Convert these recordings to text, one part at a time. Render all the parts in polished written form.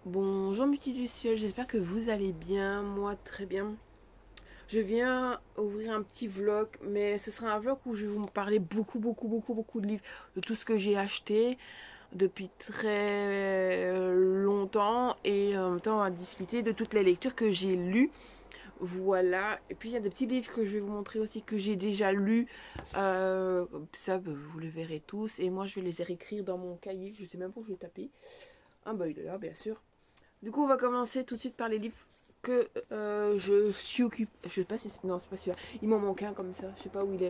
Bonjour Muti du ciel, j'espère que vous allez bien, moi très bien. Je viens ouvrir un petit vlog, mais ce sera un vlog où je vais vous parler beaucoup de livres, de tout ce que j'ai acheté depuis très longtemps et en même temps on va discuter de toutes les lectures que j'ai lues. Voilà, et puis il y a des petits livres que je vais vous montrer aussi que j'ai déjà lus. Ça, vous le verrez tous, et moi je vais les réécrire dans mon cahier, je sais même pas où je vais taper. Ah bah il est là, bien sûr. Du coup, on va commencer tout de suite par les livres que je suis occupée. Je sais pas si c'est... Non, c'est pas celui-là. Il m'en manque un comme ça. Je sais pas où il est.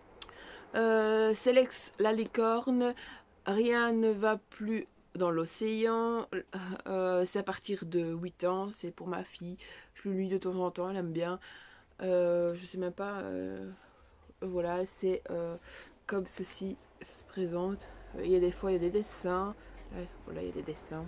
Célex la licorne. Rien ne va plus dans l'océan. C'est à partir de 8 ans. C'est pour ma fille. Je le lis de temps en temps. Elle aime bien. Je sais même pas. Voilà, c'est comme ceci se présente. Il y a des fois, il y a des dessins. Ouais, voilà, il y a des dessins.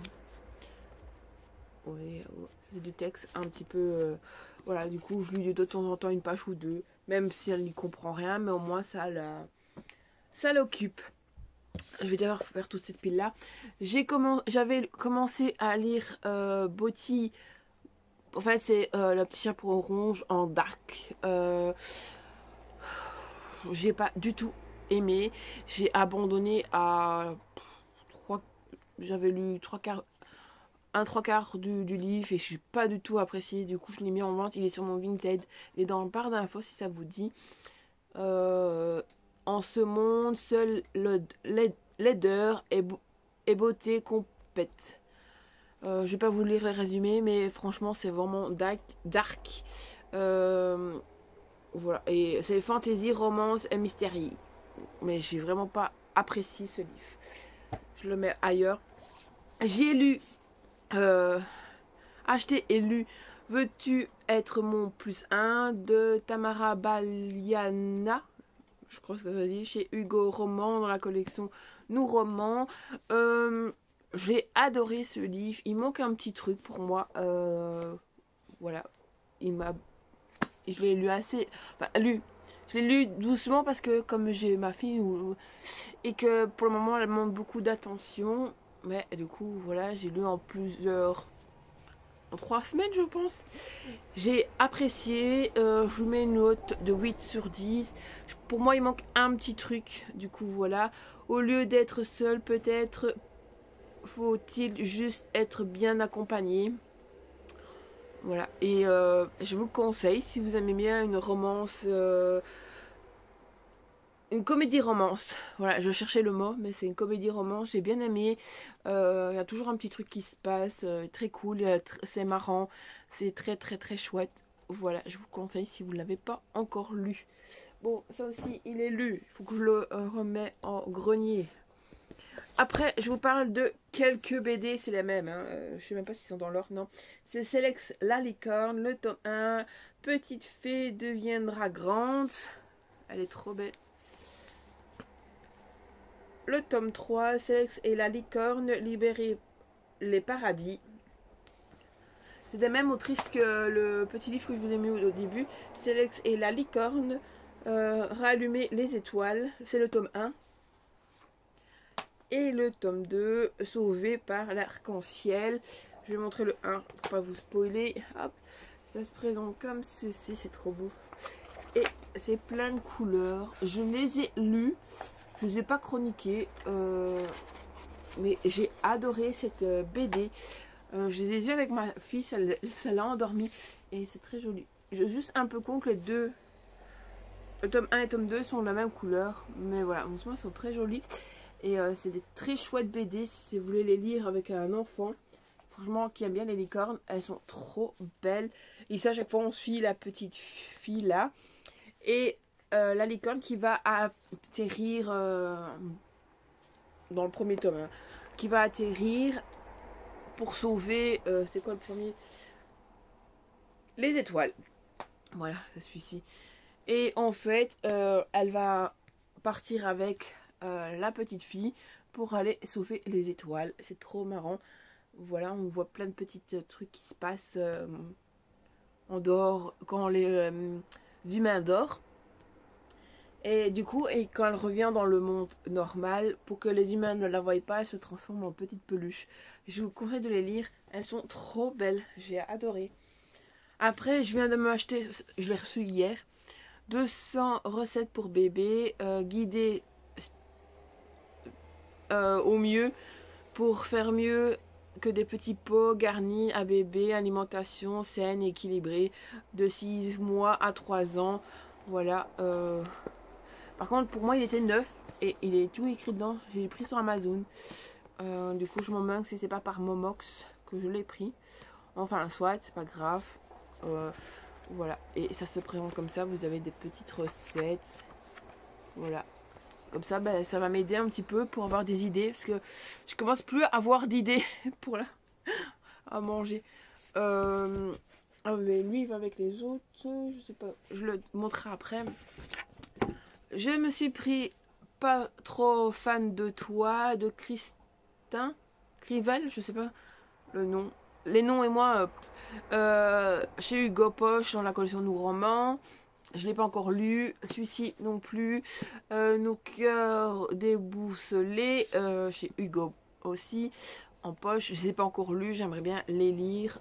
Oui, c'est du texte un petit peu. Voilà, du coup, je lis de temps en temps une page ou deux, même si elle n'y comprend rien, mais au moins ça l'occupe. Je vais d'abord faire toute cette pile là. J'avais commencé à lire Botti. Enfin, c'est le petit chapeau rouge en dark. J'ai pas du tout aimé. J'ai abandonné à 3. J'avais lu 3 quarts un trois quarts du livre et je suis pas du tout apprécié. Du coup, je l'ai mis en vente. Il est sur mon Vinted et dans le bar d'infos si ça vous dit. Euh, en ce monde, seul laideur et beauté compètent. Je vais pas vous lire les résumés, mais franchement, c'est vraiment dark. Euh, voilà, et c'est fantasy, romance et mystère. Mais j'ai vraiment pas apprécié ce livre. Je le mets ailleurs. J'ai lu euh, acheté et lu Veux-tu être mon plus un de Tamara Baliana, je crois que ça se dit, chez Hugo Roman dans la collection Nous Romans. J'ai adoré ce livre. Il manque un petit truc pour moi. Voilà. Il m'a. Je l'ai lu assez. Enfin, lu. Je l'ai lu doucement parce que comme j'ai ma fille et que pour le moment elle demande beaucoup d'attention. Mais du coup, voilà, j'ai lu en plusieurs en 3 semaines, je pense. J'ai apprécié. Je vous mets une note de 8 sur 10. Pour moi, il manque un petit truc. Du coup, voilà. Au lieu d'être seul, peut-être faut-il juste être bien accompagné. Voilà. Et je vous conseille, si vous aimez bien une romance, une comédie romance. Voilà, je cherchais le mot, mais c'est une comédie romance. J'ai bien aimé. Il y a toujours un petit truc qui se passe, très cool, c'est marrant, c'est très chouette. Voilà, je vous conseille si vous ne l'avez pas encore lu. Bon, ça aussi, il est lu. Il faut que je le remets en grenier. Après, je vous parle de quelques BD, c'est les mêmes. Hein. Je sais même pas s'ils sont dans l'ordre, non. C'est Célex la licorne, le tome 1. Petite fée deviendra grande. Elle est trop belle. Le tome 3, Célex et la licorne, libérer les paradis. C'est des mêmes autrices que le petit livre que je vous ai mis au début. Célex et la licorne, rallumer les étoiles. C'est le tome 1. Et le tome 2, sauvé par l'arc-en-ciel. Je vais montrer le 1 pour pas vous spoiler. Hop, ça se présente comme ceci, c'est trop beau. Et c'est plein de couleurs. Je les ai lus. Je ne les ai pas chroniqués. Mais j'ai adoré cette BD. Je les ai vus avec ma fille, ça l'a endormie. Et c'est très joli. Juste un peu con que les deux, le tome 1 et le tome 2 sont de la même couleur. Mais voilà, en ce moment, ils sont très jolis. Et c'est des très chouettes BD si vous voulez les lire avec un enfant. Franchement, qui aime bien les licornes, elles sont trop belles. Et ça, à chaque fois, on suit la petite fille là. Et la licorne qui va atterrir dans le premier tome. Hein, qui va atterrir pour sauver, c'est quoi le premier? Les étoiles. Voilà, c'est celui-ci. Et en fait, elle va partir avec la petite fille pour aller sauver les étoiles. C'est trop marrant. Voilà, on voit plein de petits trucs qui se passent en dehors, quand les humains dorment. Et du coup, et quand elle revient dans le monde normal, pour que les humains ne la voient pas, elle se transforme en petite peluche. Je vous conseille de les lire, elles sont trop belles, j'ai adoré. Après, je viens de m'acheter, je l'ai reçu hier, 200 recettes pour bébé, guidées au mieux pour faire mieux que des petits pots garnis à bébé, alimentation saine et équilibrée de 6 mois à 3 ans. Voilà. Par contre, pour moi, il était neuf et il est tout écrit dedans. J'ai pris sur Amazon. Du coup, je m'en manque si c'est pas par Momox que je l'ai pris. Enfin, soit, c'est pas grave. Voilà. Et ça se présente comme ça. Vous avez des petites recettes. Voilà. Comme ça, ben, ça va m'aider un petit peu pour avoir des idées. Parce que je commence plus à avoir d'idées pour à manger. Ah, mais lui, il va avec les autres. Je sais pas. Je le montrerai après. Je me suis pris pas trop fan de toi, de Christin. Crivel, je sais pas le nom. Les noms et moi, chez Hugo Poche dans la collection Nous Romans. Je l'ai pas encore lu. Celui-ci non plus. Nos cœurs déboussolés chez Hugo aussi. En poche. Je ne les ai pas encore lus. J'aimerais bien les lire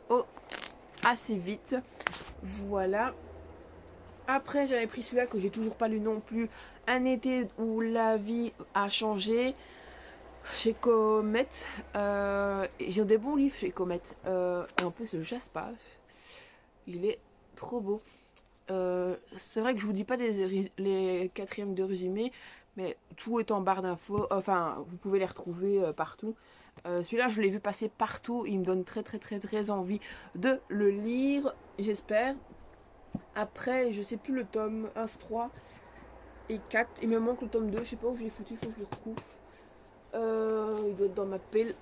assez vite. Voilà. Après, j'avais pris celui-là que j'ai toujours pas lu non plus. Un été où la vie a changé. Chez Comet. Ils ont des bons livres chez Comet. Et en plus, le Jasper. Il est trop beau. C'est vrai que je vous dis pas les quatrièmes de résumé, mais tout est en barre d'infos. Enfin, vous pouvez les retrouver partout. Celui-là, je l'ai vu passer partout. Il me donne très envie de le lire, j'espère. Après, je sais plus le tome 1, 3 et 4. Il me manque le tome 2. Je sais pas où je l'ai foutu. Il faut que je le retrouve. Il doit être dans ma pile.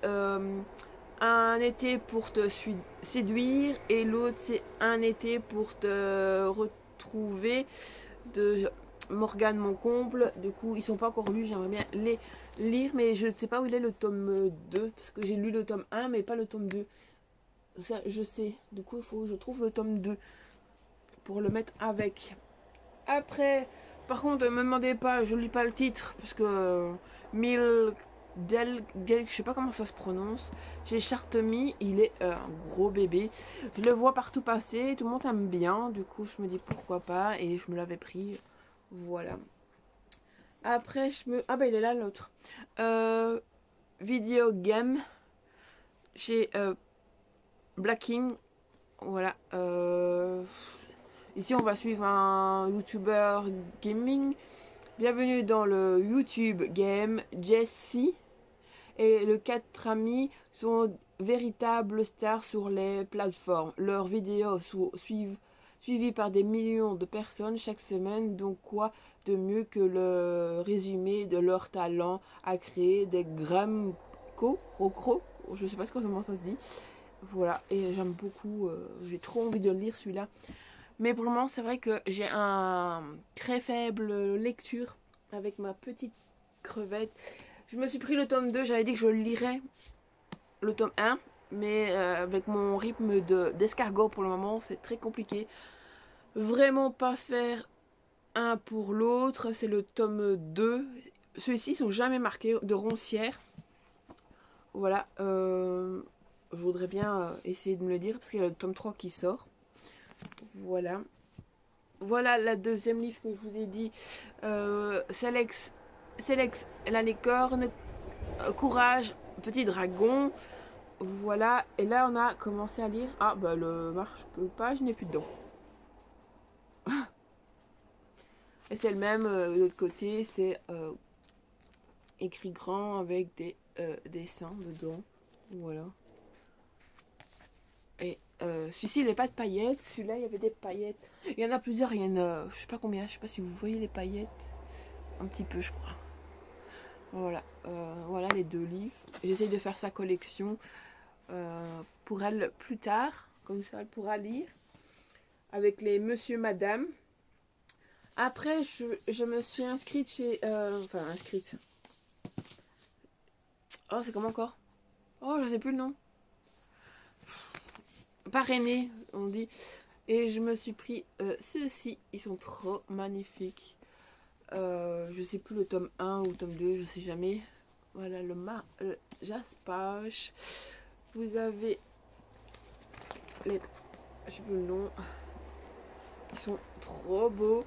Un été pour te séduire et l'autre c'est un été pour te retrouver de Morgane Moncomble. Du coup, ils sont pas encore lus. J'aimerais bien les lire, mais je ne sais pas où il est le tome 2 parce que j'ai lu le tome 1 mais pas le tome 2. Ça, je sais. Du coup, il faut que je trouve le tome 2 pour le mettre avec. Après, par contre, ne me demandez pas, je lis pas le titre parce que je sais pas comment ça se prononce. Chez Chartemy, il est un gros bébé. Je le vois partout passer, tout le monde aime bien. Du coup, je me dis pourquoi pas et je me l'avais pris. Voilà. Après, ah bah il est là l'autre. Video Game chez Blacking. Voilà. Ici, on va suivre un YouTuber gaming. Bienvenue dans le YouTube Game. Jessie et les 4 amis sont véritables stars sur les plateformes. Leurs vidéos sont suivies par des millions de personnes chaque semaine. Donc quoi de mieux que le résumé de leur talent à créer des rocro, je sais pas comment ça se dit. Voilà, et j'aime beaucoup, j'ai trop envie de le lire celui-là. Mais pour le moment, c'est vrai que j'ai un très faible lecture avec ma petite crevette. Je me suis pris le tome 2, j'avais dit que je lirais le tome 1, mais avec mon rythme d'escargot pour le moment, c'est très compliqué. Vraiment pas faire un pour l'autre, c'est le tome 2. Ceux-ci sont jamais marqués de roncière. Voilà, je voudrais bien essayer de me le dire parce qu'il y a le tome 3 qui sort. Voilà. Voilà la deuxième livre que je vous ai dit. Célex, la licorne, Courage, Petit Dragon. Voilà. Et là, on a commencé à lire. Ah, bah le marque-page n'est plus dedans. Et c'est le même de l'autre côté. C'est écrit grand avec des dessins dedans. Voilà. Et celui-ci, il n'est pas de paillettes. Celui-là, il y avait des paillettes. Il y en a plusieurs. Il y en a, je sais pas combien. Je sais pas si vous voyez les paillettes. Un petit peu, je crois. Voilà. Voilà les deux livres. J'essaye de faire sa collection pour elle plus tard. Comme ça, elle pourra lire. Avec les monsieur, madame. Après, je me suis inscrite chez... enfin, inscrite. Oh, c'est comment encore? Oh, je sais plus le nom. Parrainé, on dit. Et je me suis pris ceux-ci. Ils sont trop magnifiques. Je sais plus le tome 1 ou le tome 2, je sais jamais. Voilà le Jaspache. Vous avez les... je sais plus le nom. Ils sont trop beaux.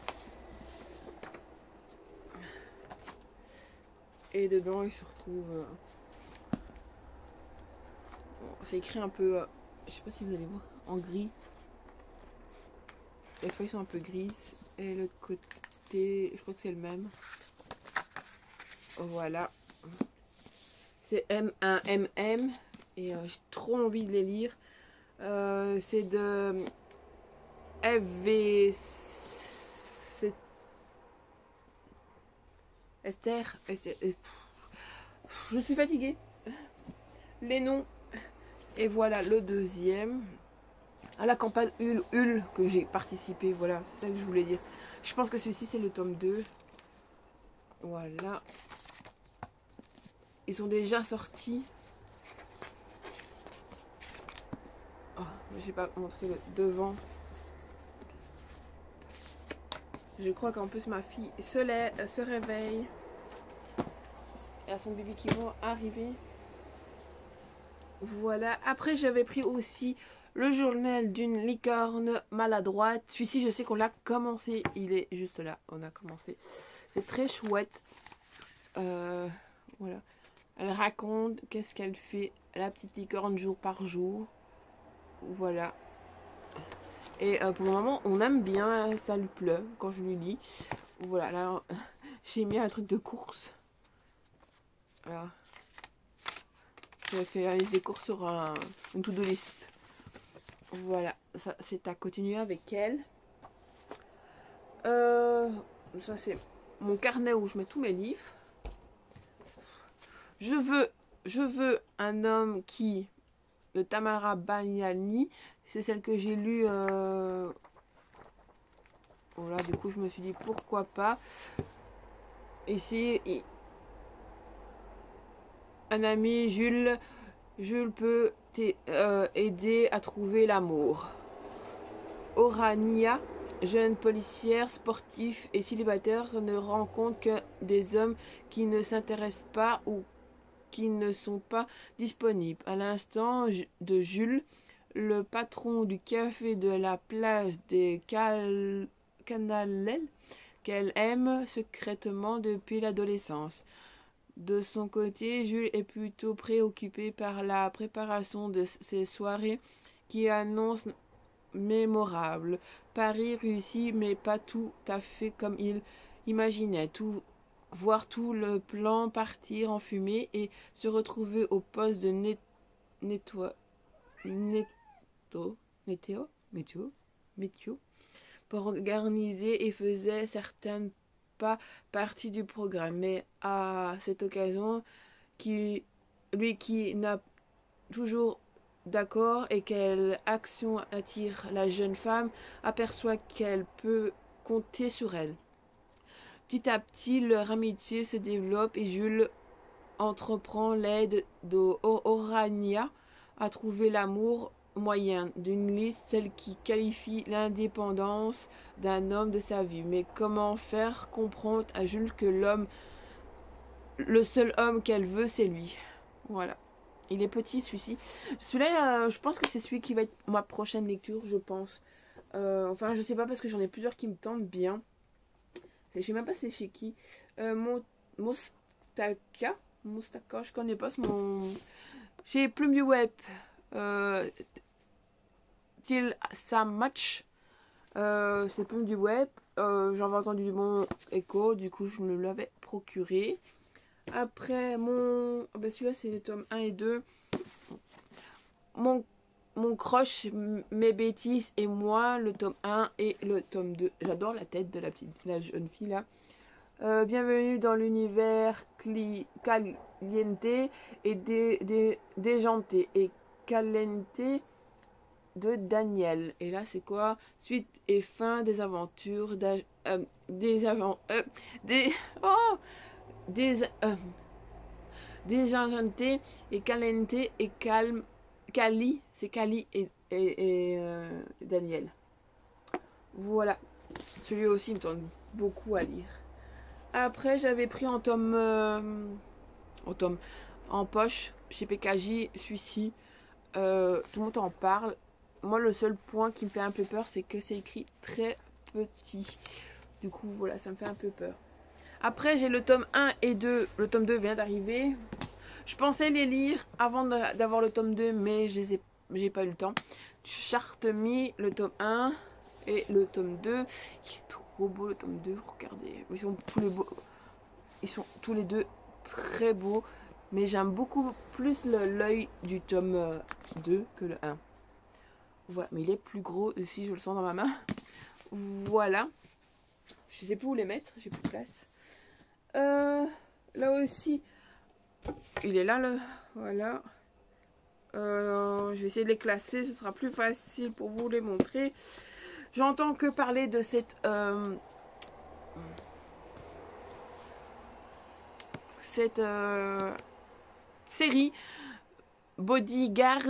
Et dedans il se retrouve... bon, c'est écrit un peu... je sais pas si vous allez voir. En gris. Les feuilles sont un peu grises. Et l'autre côté, je crois que c'est le même. Voilà. C'est un MM. Et j'ai trop envie de les lire. C'est de FV... Esther. Je suis fatiguée. Les noms. Et voilà le deuxième. À la campagne Hul que j'ai participé. Voilà, c'est ça que je voulais dire. Je pense que celui-ci c'est le tome 2. Voilà. Ils sont déjà sortis. Oh, j'ai pas montré le devant. Je crois qu'en plus ma fille se réveille. Et à son bébé qui va arriver. Voilà. Après j'avais pris aussi le journal d'une licorne maladroite. Celui-ci je sais qu'on l'a commencé. Il est juste là. On a commencé. C'est très chouette. Voilà. Elle raconte qu'est-ce qu'elle fait, la petite licorne, jour par jour. Voilà. Et pour le moment, on aime bien. Ça lui plaît quand je lui lis. Voilà. Là, j'ai mis un truc de course. Voilà. J'ai fait la liste des courses sur une to-do list. Voilà. Ça, c'est à continuer avec elle. Ça, c'est mon carnet où je mets tous mes livres. Je veux un homme qui... de Tamara Bagnani. C'est celle que j'ai lue. Voilà, du coup, je me suis dit pourquoi pas. Ici, un ami, Jules peut t'aider à trouver l'amour. Orania, jeune policière, sportif et célibataire, ne rencontre que des hommes qui ne s'intéressent pas ou qui ne sont pas disponibles. À l'instant de Jules, le patron du café de la plage des Canalelles, qu'elle aime secrètement depuis l'adolescence. De son côté, Jules est plutôt préoccupé par la préparation de ces soirées qui annoncent mémorables. Paris réussit, mais pas tout à fait comme il imaginait. Voir tout le plan partir en fumée et se retrouver au poste de météo pour organiser et faisait certaines pas partie du programme. Mais à cette occasion, qui n'a toujours d'accord et quelle action attire la jeune femme, aperçoit qu'elle peut compter sur elle. Petit à petit, leur amitié se développe et Jules entreprend l'aide d'Orania à trouver l'amour moyen d'une liste, celle qui qualifie l'indépendance d'un homme de sa vie. Mais comment faire comprendre à Jules que le seul homme qu'elle veut, c'est lui. Voilà. Il est petit celui-ci. Celui-là, je pense que c'est celui qui va être ma prochaine lecture, je pense. Enfin, je sais pas parce que j'en ai plusieurs qui me tentent bien. Je sais même pas c'est chez qui. Mostaka, je connais pas ce mon. Chez Plume du Web. Till ça match. C'est Plume du Web. J'en ai entendu du bon écho. Du coup, je me l'avais procuré. Après, celui-là, c'est les tomes 1 et 2. Mon croche, mes bêtises et moi, le tome 1 et le tome 2. J'adore la tête de la jeune fille là. Bienvenue dans l'univers caliente et déjanté et caliente de Daniel. Et là, c'est quoi? Suite et fin des aventures déjanté et caliente et calme. Cali, c'est Cali et Daniel. Voilà. Celui-là aussi me tente beaucoup à lire. Après, j'avais pris en tome, en poche, chez PKJ, celui-ci. Tout le monde en parle. Moi, le seul point qui me fait un peu peur, c'est que c'est écrit très petit. Du coup, voilà, ça me fait un peu peur. Après, j'ai le tome 1 et 2. Le tome 2 vient d'arriver. Je pensais les lire avant d'avoir le tome 2, mais j'ai pas eu le temps. Chartemi, le tome 1 et le tome 2. Il est trop beau le tome 2, regardez. Ils sont tous les deux très beaux. Mais j'aime beaucoup plus l'œil du tome 2 que le 1. Voilà, mais il est plus gros aussi, je le sens dans ma main. Voilà. Je sais plus où les mettre, j'ai plus de place. Là aussi, il est là, voilà. Je vais essayer de les classer, ce sera plus facile pour vous les montrer. J'entends que parler de cette série Bodyguard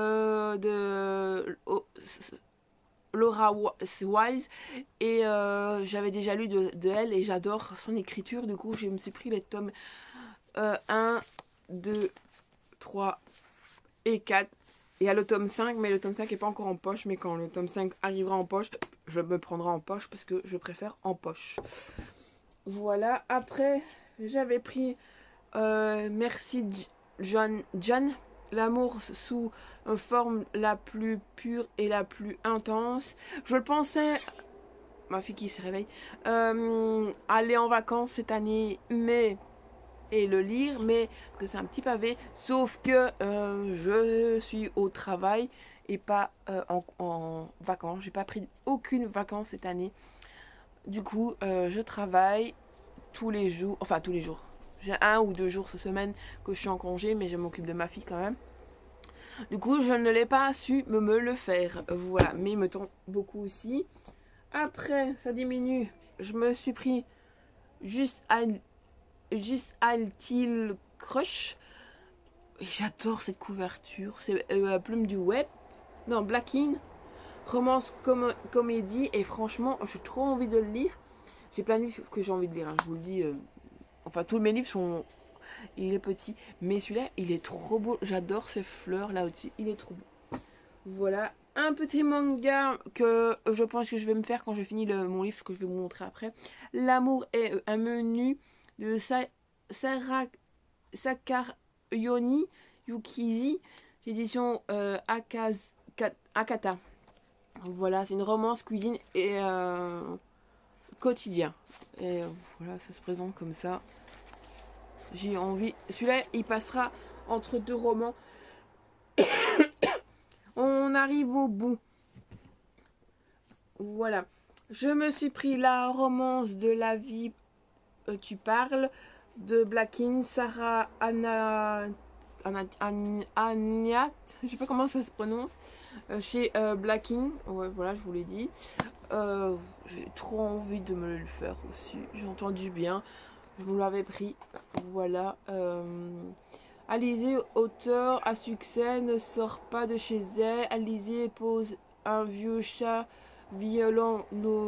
de Laura Wise, et j'avais déjà lu de elle et j'adore son écriture. Du coup, je me suis pris les tomes 1, 2, 3 et 4. Il y a le tome 5, mais le tome 5 n'est pas encore en poche. Mais quand le tome 5 arrivera en poche, je me prendrai en poche parce que je préfère en poche. Voilà. Après, j'avais pris Merci John, l'amour sous forme la plus pure et la plus intense. Je le pensais, ma fille qui se réveille, aller en vacances cette année, et le lire, mais parce que c'est un petit pavé, sauf que je suis au travail et pas en vacances. J'ai pas pris aucune vacances cette année. Du coup, je travaille tous les jours, enfin tous les jours. J'ai 1 ou 2 jours cette semaine que je suis en congé, mais je m'occupe de ma fille quand même. Du coup, je ne l'ai pas su me le faire. Voilà, mais il me tombe beaucoup aussi. Après, ça diminue. Je me suis pris juste Altil Crush. J'adore cette couverture. C'est la plume du web. Non, Blacking. Romance comédie. Et franchement, j'ai trop envie de le lire. J'ai plein de livres que j'ai envie de lire. Hein, je vous le dis. Enfin, tous mes livres sont... Il est petit. Mais celui-là, il est trop beau. J'adore ces fleurs là au-dessus. Il est trop beau. Voilà. Un petit manga que je pense que je vais me faire quand je finis mon livre, que je vais vous montrer après. L'amour est un menu de Sakaryoni Yukizi, édition Akata. Voilà, c'est une romance cuisine et quotidien. Et voilà, ça se présente comme ça. J'ai envie. Celui-là, il passera entre 2 romans. On arrive au bout. Voilà. Je me suis pris la romance de la vie tu parles de Blacking, Sarah Agnat, je sais pas comment ça se prononce, chez Blacking. Ouais, voilà, je vous l'ai dit. J'ai trop envie de me le faire aussi. J'ai entendu bien. Je me l'avais pris. Voilà. Alizée, auteur à succès, ne sort pas de chez elle. Alizée épouse un vieux chat violent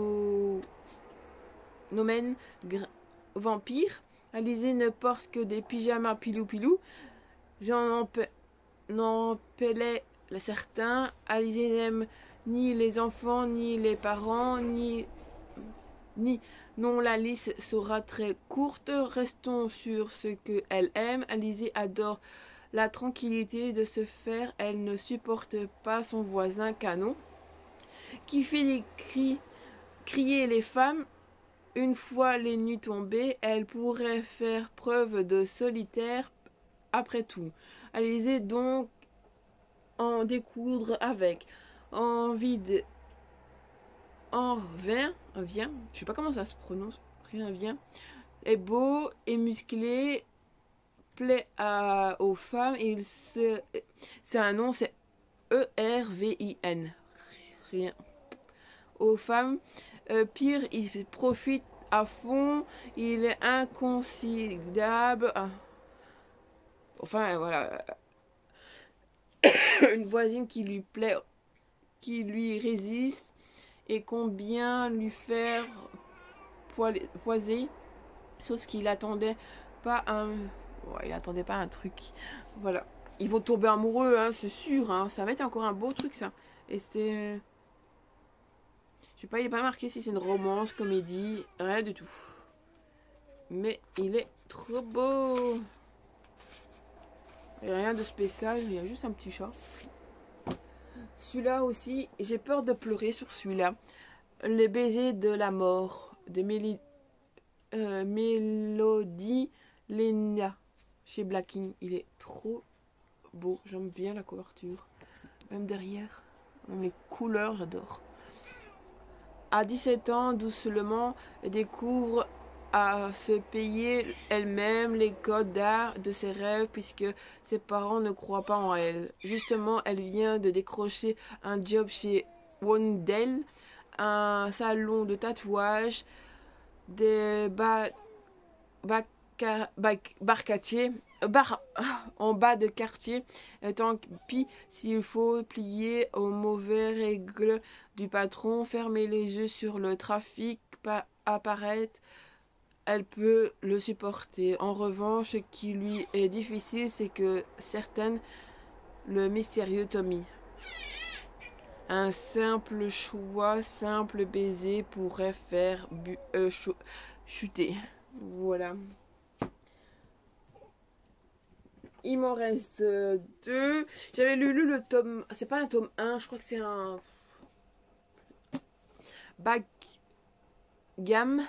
nomen vampire. Alizée ne porte que des pyjamas pilou-pilou. J'en empelais certains. Alizée n'aime ni les enfants, ni les parents, ni... Non, la liste sera très courte. Restons sur ce qu'elle aime. Alizée adore la tranquillité de se faire. Elle ne supporte pas son voisin canon, qui fait crier les femmes. Une fois les nuits tombées, elle pourrait faire preuve de solitaire après tout. Alizée donc en découdre avec. Envie de... vient, je sais pas comment ça se prononce, rien vient, est beau et musclé, plaît aux femmes, et c'est un nom, c'est ERVIN, rien, aux femmes, pire, il profite à fond, il est inconsidérable, enfin voilà, une voisine qui lui plaît, qui lui résiste, et combien lui faire poiser. Sauf qu'il attendait pas un... Ouais, il attendait pas un truc. Voilà. Ils vont tomber amoureux, hein, c'est sûr. Hein. Ça va être encore un beau truc, ça. Et c'était... Je sais pas, il est pas marqué si c'est une romance, comédie, rien du tout. Mais il est trop beau. Il n'y a rien de spécial, il y a juste un petit chat. Celui-là aussi, j'ai peur de pleurer sur celui-là. Les baisers de la mort de Mélodie Lena chez Blacking. Il est trop beau. J'aime bien la couverture. Même derrière. Même les couleurs, j'adore. À 17 ans, doucement, elle découvre à se payer elle-même les codes d'art de ses rêves puisque ses parents ne croient pas en elle. Justement, elle vient de décrocher un job chez Wondell, un salon de tatouage, des en bas de quartier. Tant pis s'il faut plier aux mauvaises règles du patron, fermer les yeux sur le trafic, pas apparaître. Elle peut le supporter. En revanche, ce qui lui est difficile, c'est que certaines, le mystérieux Tommy. Un simple choix, simple baiser pourrait faire chuter. Voilà. Il m'en reste deux. J'avais lu le tome... C'est pas un tome 1, je crois que c'est un... Backgammon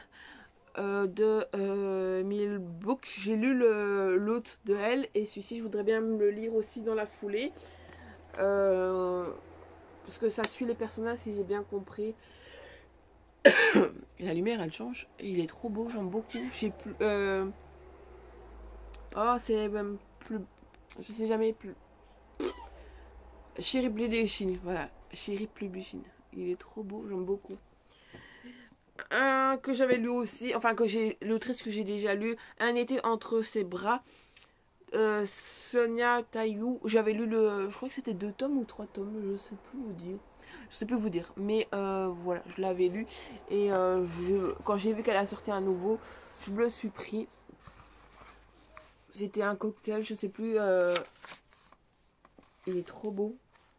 de 1000 books. J'ai lu l'autre de elle et celui-ci je voudrais bien me le lire aussi dans la foulée. Parce que ça suit les personnages si j'ai bien compris. La lumière elle change et il est trop beau, j'aime beaucoup. J'ai plus... Oh c'est même plus... Je sais jamais plus... Chéri Blushing, voilà. Chéri Blushing. Il est trop beau, j'aime beaucoup. Un que j'avais lu aussi, enfin que j'ai l'autrice que j'ai déjà lu, Un été entre ses bras, Sonia Taillou. J'avais lu je crois que c'était 2 tomes ou 3 tomes, je sais plus vous dire, mais voilà, je l'avais lu et quand j'ai vu qu'elle a sorti un nouveau, je me le suis pris. C'était un cocktail, je sais plus. Il est trop beau,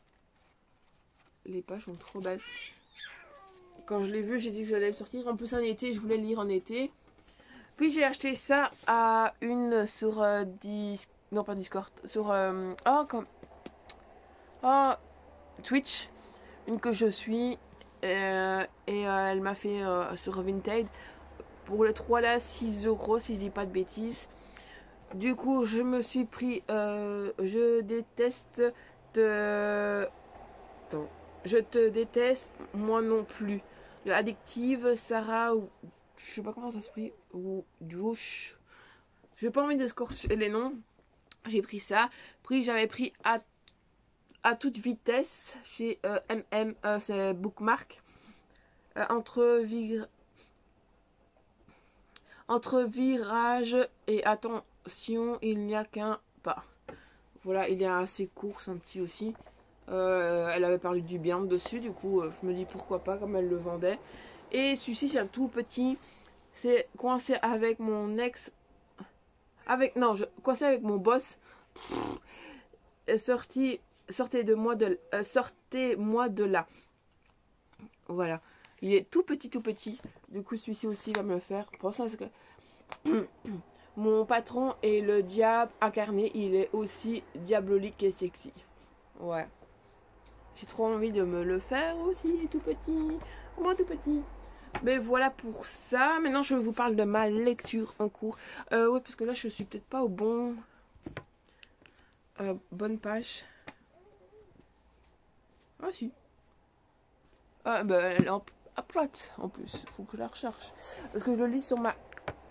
les pages sont trop belles. Quand je l'ai vu, j'ai dit que j'allais le sortir. En plus, en été, je voulais le lire en été. Puis j'ai acheté ça à une sur non pas Discord, sur Twitch, une que je suis elle m'a fait sur Vinted pour les 3 là 6 € si je dis pas de bêtises. Du coup, je me suis pris je déteste de... Attends. Je te déteste, moi non plus. Le Addictive, Sarah, ou je sais pas comment ça se prie, ou Douche. J'ai pas envie de scorcher les noms. J'ai pris ça. Puis j'avais pris à toute vitesse chez MM, c'est Bookmark. Entre virage et attention, il n'y a qu'un pas. Voilà, il y a assez court, c'est un petit aussi. Elle avait parlé du bien dessus, du coup je me dis pourquoi pas, comme elle le vendait. Et celui-ci c'est un tout petit, c'est coincé avec mon ex, coincé avec mon boss. Sortez-moi de là. Voilà, il est tout petit, du coup celui-ci aussi va me le faire. Pensez à ce que mon patron est le diable incarné, il est aussi diabolique et sexy. Ouais. J'ai trop envie de me le faire aussi, tout petit. Au moins tout petit. Mais voilà pour ça. Maintenant, je vous parle de ma lecture en cours. Ouais, parce que là, je suis peut-être pas au bon... bonne page. Ah, si. Ah, bah, elle est à plate, en plus. Faut que je la recherche. Parce que je le lis sur ma...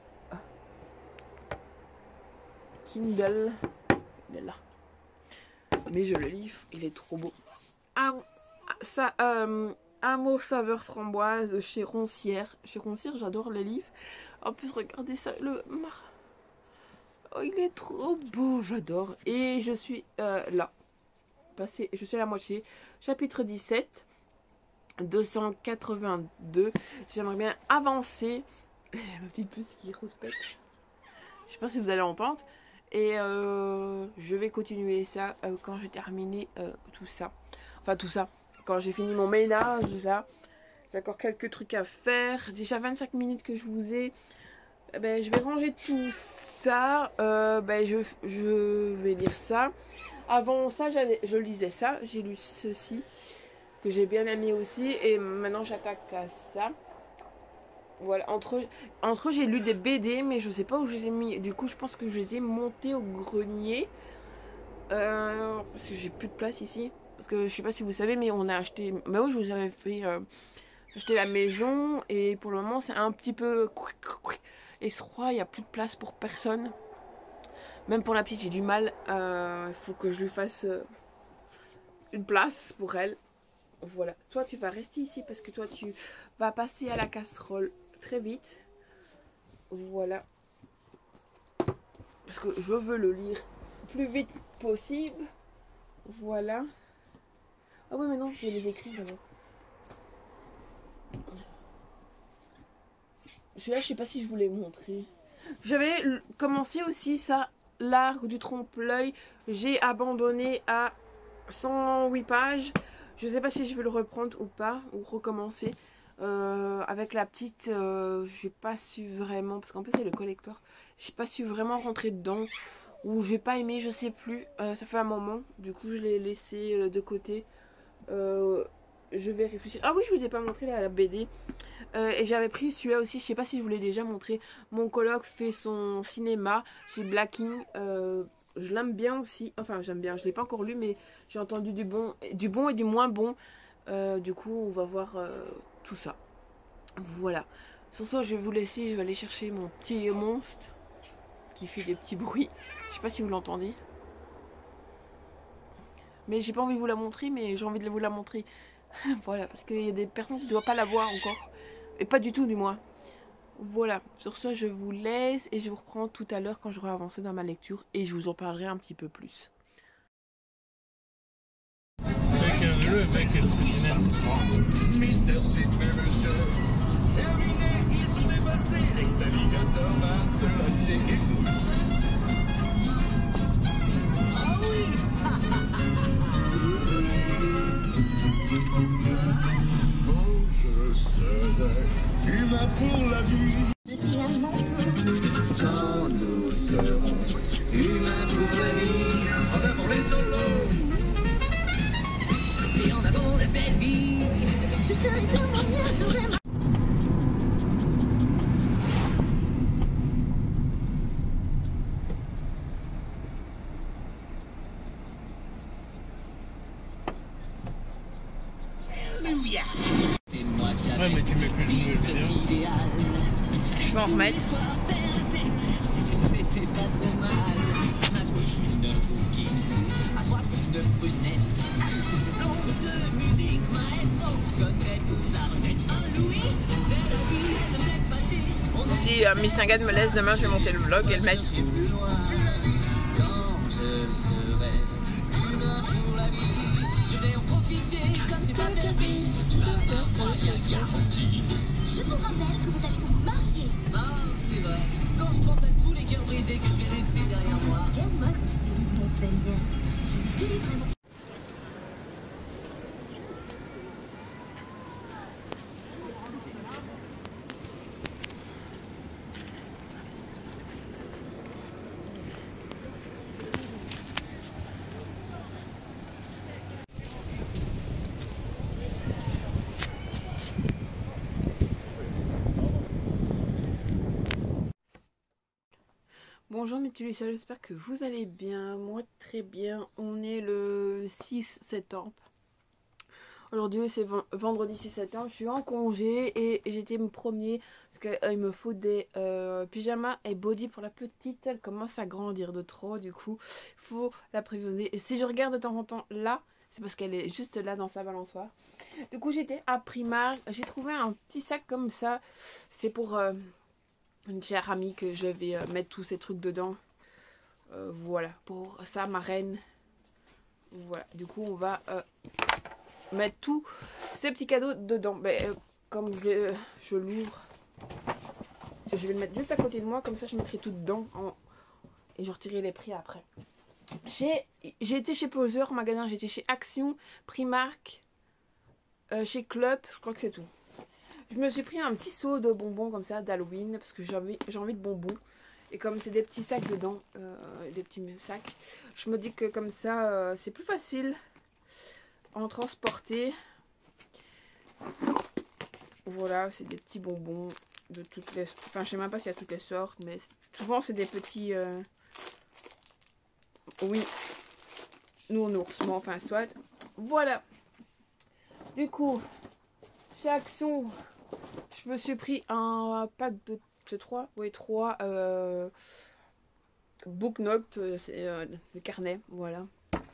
Kindle. Il est là. Mais je le lis. Il est trop beau. Ah, ça... Amour saveur framboise chez Roncière. Chez Roncière, j'adore les livres. En plus, regardez ça. Oh, il est trop beau, j'adore. Et je suis là. Je suis à la moitié. Chapitre 17. 282. J'aimerais bien avancer. J'ai ma petite puce qui rouspète. Je sais pas si vous allez entendre. Et je vais continuer ça quand j'ai terminé tout ça. Enfin tout ça. Quand j'ai fini mon ménage là. J'ai encore quelques trucs à faire. Déjà 25 minutes que je vous ai. Ben, je vais ranger tout ça. Ben, je vais lire ça. Avant ça, je lisais ça. J'ai lu ceci. Que j'ai bien aimé aussi. Et maintenant j'attaque à ça. Voilà, entre j'ai lu des BD, mais je sais pas où je les ai mis. Du coup, je pense que je les ai montés au grenier. Parce que j'ai plus de place ici. Parce que je sais pas si vous savez, mais on a acheté. Bah oui, je vous avais fait acheter la maison. Et pour le moment, c'est un petit peu étroit. Il n'y a plus de place pour personne. Même pour la petite, j'ai du mal. Il faut que je lui fasse une place pour elle. Voilà. Toi, tu vas rester ici parce que toi, tu vas passer à la casserole très vite. Voilà. Parce que je veux le lire plus vite possible. Voilà. Ah oui, mais non, je vais les écrire d'abord. Celui-là, je sais pas si je vous l'ai montré. J'avais commencé aussi ça, l'art du trompe-l'œil. J'ai abandonné à 108 pages. Je sais pas si je vais le reprendre ou pas, ou recommencer. Avec la petite, j'ai pas su vraiment, parce qu'en plus c'est le collector, j'ai pas su vraiment rentrer dedans, ou j'ai pas aimé, je sais plus, ça fait un moment, du coup je l'ai laissé de côté. Je vais réfléchir. Ah oui, je vous ai pas montré la BD. Et j'avais pris celui-là aussi, je sais pas si je vous l'ai déjà montré. Mon coloc fait son cinéma chez Blacking. Je l'aime bien aussi. Enfin, j'aime bien. Je l'ai pas encore lu, mais j'ai entendu du bon et du moins bon. Du coup, on va voir tout ça. Voilà. Sur ça, je vais vous laisser. Je vais aller chercher mon petit monstre qui fait des petits bruits. Je sais pas si vous l'entendez. Mais j'ai pas envie de vous la montrer, mais j'ai envie de vous la montrer. Voilà, parce qu'il y a des personnes qui ne doivent pas la voir encore. Et pas du tout, du moins. Voilà, sur ce, je vous laisse et je vous reprends tout à l'heure quand j'aurai avancé dans ma lecture et je vous en parlerai un petit peu plus. Le mec est Mister Sidney, monsieur. Terminé, ils sont dépassés. L'ex-alligator va se lâcher. Ah oui. Oh, je serai humain pour la vie. Quand nous serons humains pour la vie. En avant les solos. Et en avant la belle vie. Je ferai tout mon mieux, j'aurai ma... Alléluia. Ouais, mais tu mets plus de vidéo. Je vais en remettre. C'était pas trop mal. À gauche une bouquine, à droite une brunette. Longue de musique, maestro, connaît tous la recette. Un Louis, c'est la vie, elle ne fait passer. Si Miss Tingade me laisse, demain je vais monter le vlog et le mettre. Plus loin, quand je serai humain pour la vie, je vais en profiter comme c'est pas permis. Tu vas avoir moyen garanti. Je vous rappelle que vous allez vous marier. Ah, c'est vrai. Quand je pense à tous les cœurs brisés que je vais laisser derrière moi. Quelle modestie, mon Seigneur. Je ne suis vraiment... Bonjour mes petits Lucioles, j'espère que vous allez bien. Moi très bien. On est le 6 septembre. Aujourd'hui c'est vendredi 6 septembre. Je suis en congé et j'étais me promener parce qu'il me faut des pyjamas et body pour la petite. Elle commence à grandir de trop, du coup il faut la prévenir. Et si je regarde de temps en temps là, c'est parce qu'elle est juste là dans sa balançoire. Du coup j'étais à Primark. J'ai trouvé un petit sac comme ça. C'est pour... une chère amie que je vais mettre tous ces trucs dedans. Voilà, pour ça, ma reine. Voilà, du coup, on va mettre tous ces petits cadeaux dedans. Mais, comme je l'ouvre, je vais le mettre juste à côté de moi, comme ça je mettrai tout dedans et je retirerai les prix après. J'ai été chez Poser magasin, j'ai été chez Action, Primark, chez Club, je crois que c'est tout. Je me suis pris un petit seau de bonbons comme ça d'Halloween parce que j'ai envie de bonbons. Et comme c'est des petits sacs dedans, des petits sacs, je me dis que comme ça c'est plus facile en transporter. Voilà, c'est des petits bonbons de toutes les... Enfin, je sais même pas s'il y a toutes les sortes, mais souvent c'est des petits... Oui, nounours, bon, enfin, soit. Voilà. Du coup, chez Action, je me suis pris un pack de 3, oui, 3 book notes, c'est des carnets, voilà.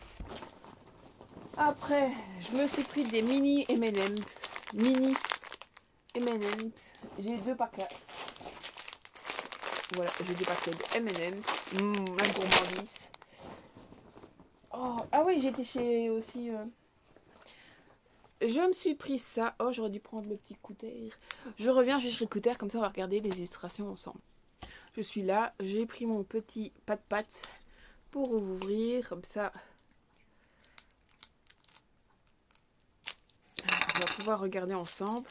Après, je me suis pris des mini M&M's. Mini M&M's. J'ai 2 paquets. Voilà, j'ai 2 paquets de M&M's. Même gourmandise. Oh, ah oui, j'étais chez aussi... Je me suis pris ça. Oh, j'aurais dû prendre le petit Couter. Je reviens, je vais chez le Couter, comme ça on va regarder les illustrations ensemble. Je suis là, j'ai pris mon petit pat-pat pour ouvrir, comme ça. On va pouvoir regarder ensemble.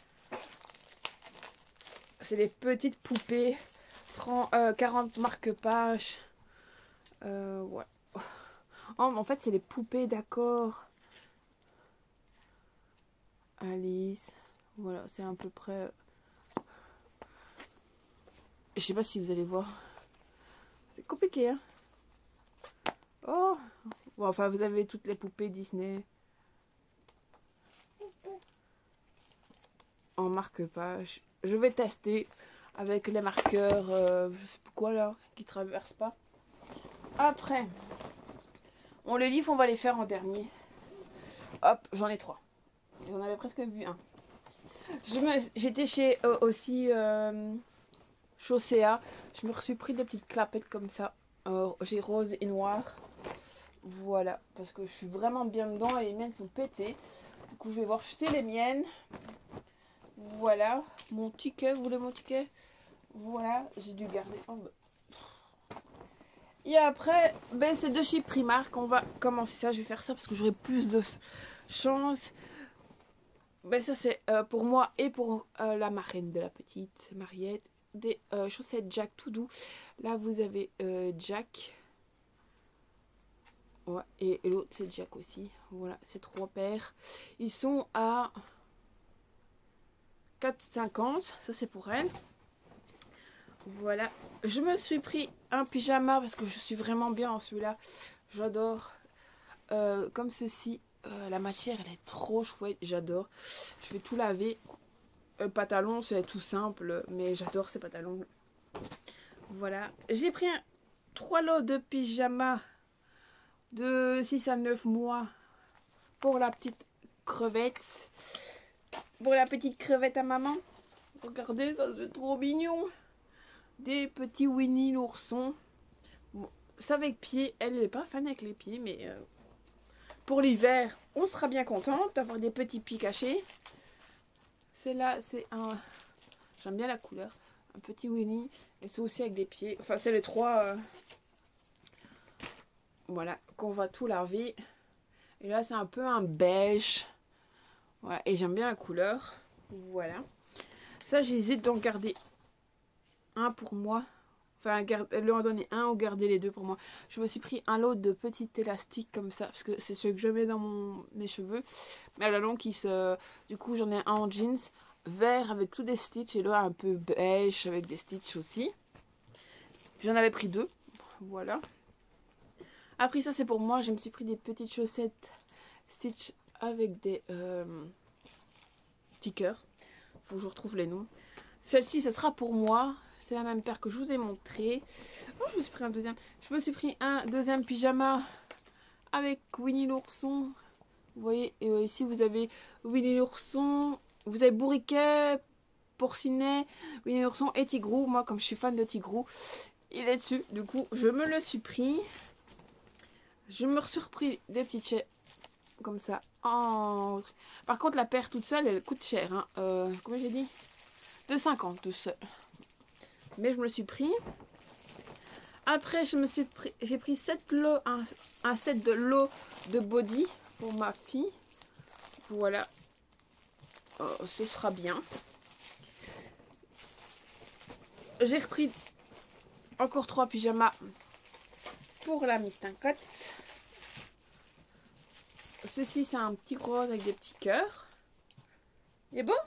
C'est des petites poupées. 40 marque-pages. Ouais. Oh, en fait, c'est les poupées, d'accord. Alice. Voilà, c'est à peu près... Je sais pas si vous allez voir. C'est compliqué, hein. Oh. Bon, enfin, vous avez toutes les poupées Disney. En marque-page. Je vais tester avec les marqueurs, je sais pas quoi là, qui traversent pas. Après, les livres, on va les faire en dernier. Hop, j'en ai 3. J'en avais presque vu un. J'étais chez aussi Chaussea. Je me suis pris des petites clapettes comme ça. J'ai rose et noir. Voilà, parce que je suis vraiment bien dedans et les miennes sont pétées. Du coup, je vais voir jeter les miennes. Voilà, mon ticket. Vous voulez mon ticket? Voilà, j'ai dû garder. Oh, bah. Et après, ben, c'est de chez Primark. On va commencer ça. Je vais faire ça parce que j'aurai plus de chance. Ben, ça, c'est pour moi et pour la marraine de la petite Mariette. Des chaussettes Jack tout doux. Là, vous avez Jack. Ouais, et l'autre, c'est Jack aussi. Voilà, c'est 3 paires. Ils sont à 4,50. Ça, c'est pour elle. Voilà. Je me suis pris un pyjama parce que je suis vraiment bien en celui-là. J'adore. Comme ceci. La matière, elle est trop chouette. J'adore. Je vais tout laver. Pantalon, c'est tout simple. Mais j'adore ces pantalons. Voilà. J'ai pris 3 lots de pyjama de 6 à 9 mois pour la petite crevette. Pour la petite crevette à maman. Regardez, ça c'est trop mignon. Des petits Winnie l'ourson. Bon, c'est avec pied. Elle n'est pas fan avec les pieds, mais pour l'hiver, on sera bien contente d'avoir des petits pieds cachés. C'est là, c'est un... J'aime bien la couleur. Un petit Winnie. Et c'est aussi avec des pieds. Enfin, c'est les 3... Voilà, qu'on va tout laver. Et là, c'est un peu un beige. Voilà, et j'aime bien la couleur. Voilà. Ça, j'hésite d'en garder un pour moi. Enfin, lui en donner un ou garder les 2 pour moi. Je me suis pris un lot de petits élastiques comme ça. Parce que c'est ce que je mets dans mes cheveux. Mais à la longue, du coup, j'en ai un en jeans. Vert avec tous des stitches. Et là, un peu beige avec des stitches aussi. J'en avais pris 2. Voilà. Après ça, c'est pour moi. Je me suis pris des petites chaussettes stitch avec des stickers. Faut que je retrouve les noms. Celle-ci, ce sera pour moi. C'est la même paire que je vous ai montré. Oh, je me suis pris un deuxième. Je me suis pris un deuxième pyjama avec Winnie l'ourson. Vous voyez, ici vous avez Winnie l'ourson. Vous avez Bourriquet, Porcinet, Winnie l'ourson et Tigrou. Moi, comme je suis fan de Tigrou, il est dessus. Du coup, je me le suis pris. Je me suis repris des petites chaises comme ça. Oh. Par contre, la paire toute seule, elle coûte cher. Hein. Combien j'ai dit? 2,50 tout seul. Mais je me le suis pris. Après, j'ai pris 7 lots, un set de lots de body pour ma fille. Voilà. Ce sera bien. J'ai repris encore 3 pyjamas pour la mistincote. Ceci, c'est un petit rose avec des petits cœurs. Il est beau?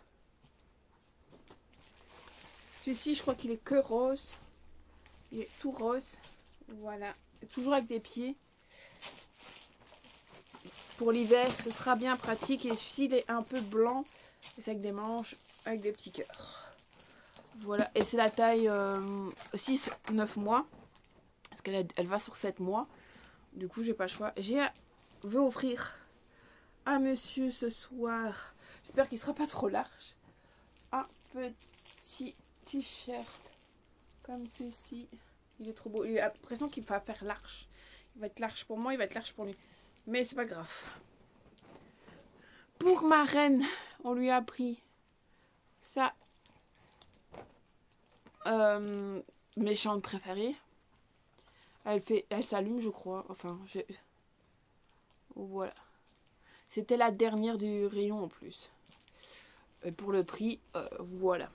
Celui-ci, je crois qu'il est que rose. Il est tout rose. Voilà. Toujours avec des pieds. Pour l'hiver, ce sera bien pratique. Et celui-ci, il est un peu blanc. Et c'est avec des manches, avec des petits cœurs. Voilà. Et c'est la taille 6-9 mois. Parce qu'elle va sur 7 mois. Du coup, j'ai pas le choix. Je veux offrir à monsieur ce soir. J'espère qu'il sera pas trop large. Un petit t-shirt comme ceci. Il est trop beau. Il a l'impression qu'il va faire large. Il va être large pour moi, il va être large pour lui. Mais c'est pas grave. Pour ma reine, on lui a pris sa méchante préférée. Elle s'allume, je crois. Enfin, voilà. C'était la dernière du rayon en plus. Et pour le prix, voilà.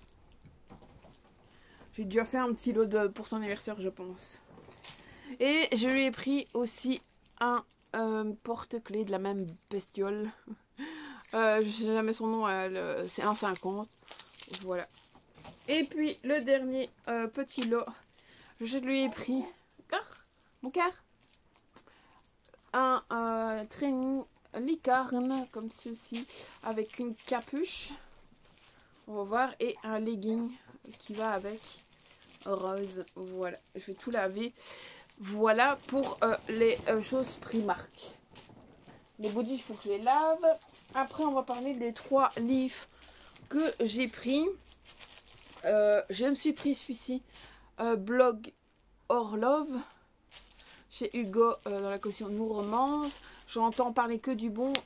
J'ai déjà fait un petit lot pour son anniversaire, je pense. Et je lui ai pris aussi un porte-clés de la même bestiole. Je sais jamais son nom, c'est 1,50. Voilà. Et puis le dernier petit lot, je lui ai pris mon cœur, un training licorne comme ceci avec une capuche. On va voir, et un legging qui va avec, rose. Voilà, je vais tout laver. Voilà pour les choses Primark. Les bodys, il faut que je les lave. Après, on va parler des 3 livres que j'ai pris. Je me suis pris celui-ci, Blog Orlov, chez Hugo, dans la collection Nous Romance. J'entends parler que du bon.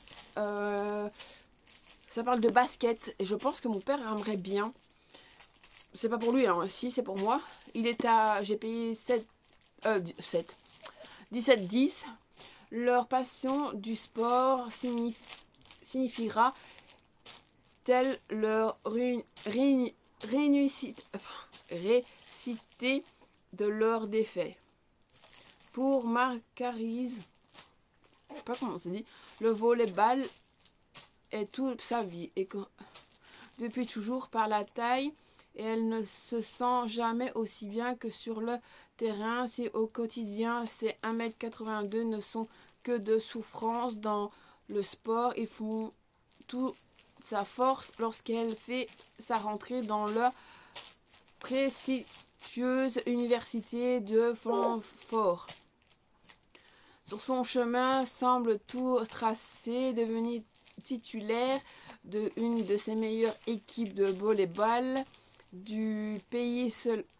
Ça parle de basket et je pense que mon père aimerait bien. C'est pas pour lui, hein. Si, c'est pour moi. Il est à... J'ai payé 17,10. Leur passion du sport signifiera telle leur récité de leurs défaits. Pour Marcarise, je sais pas comment c'est dit, le volleyball est toute sa vie et depuis toujours par la taille, et elle ne se sent jamais aussi bien que sur le terrain. Si au quotidien ces 1,82 m ne sont que de souffrance dans le sport, ils font toute sa force lorsqu'elle fait sa rentrée dans la prestigieuse université de Francfort. Sur son chemin semble tout tracé, devenir titulaire de une de ses meilleures équipes de volleyball du pays.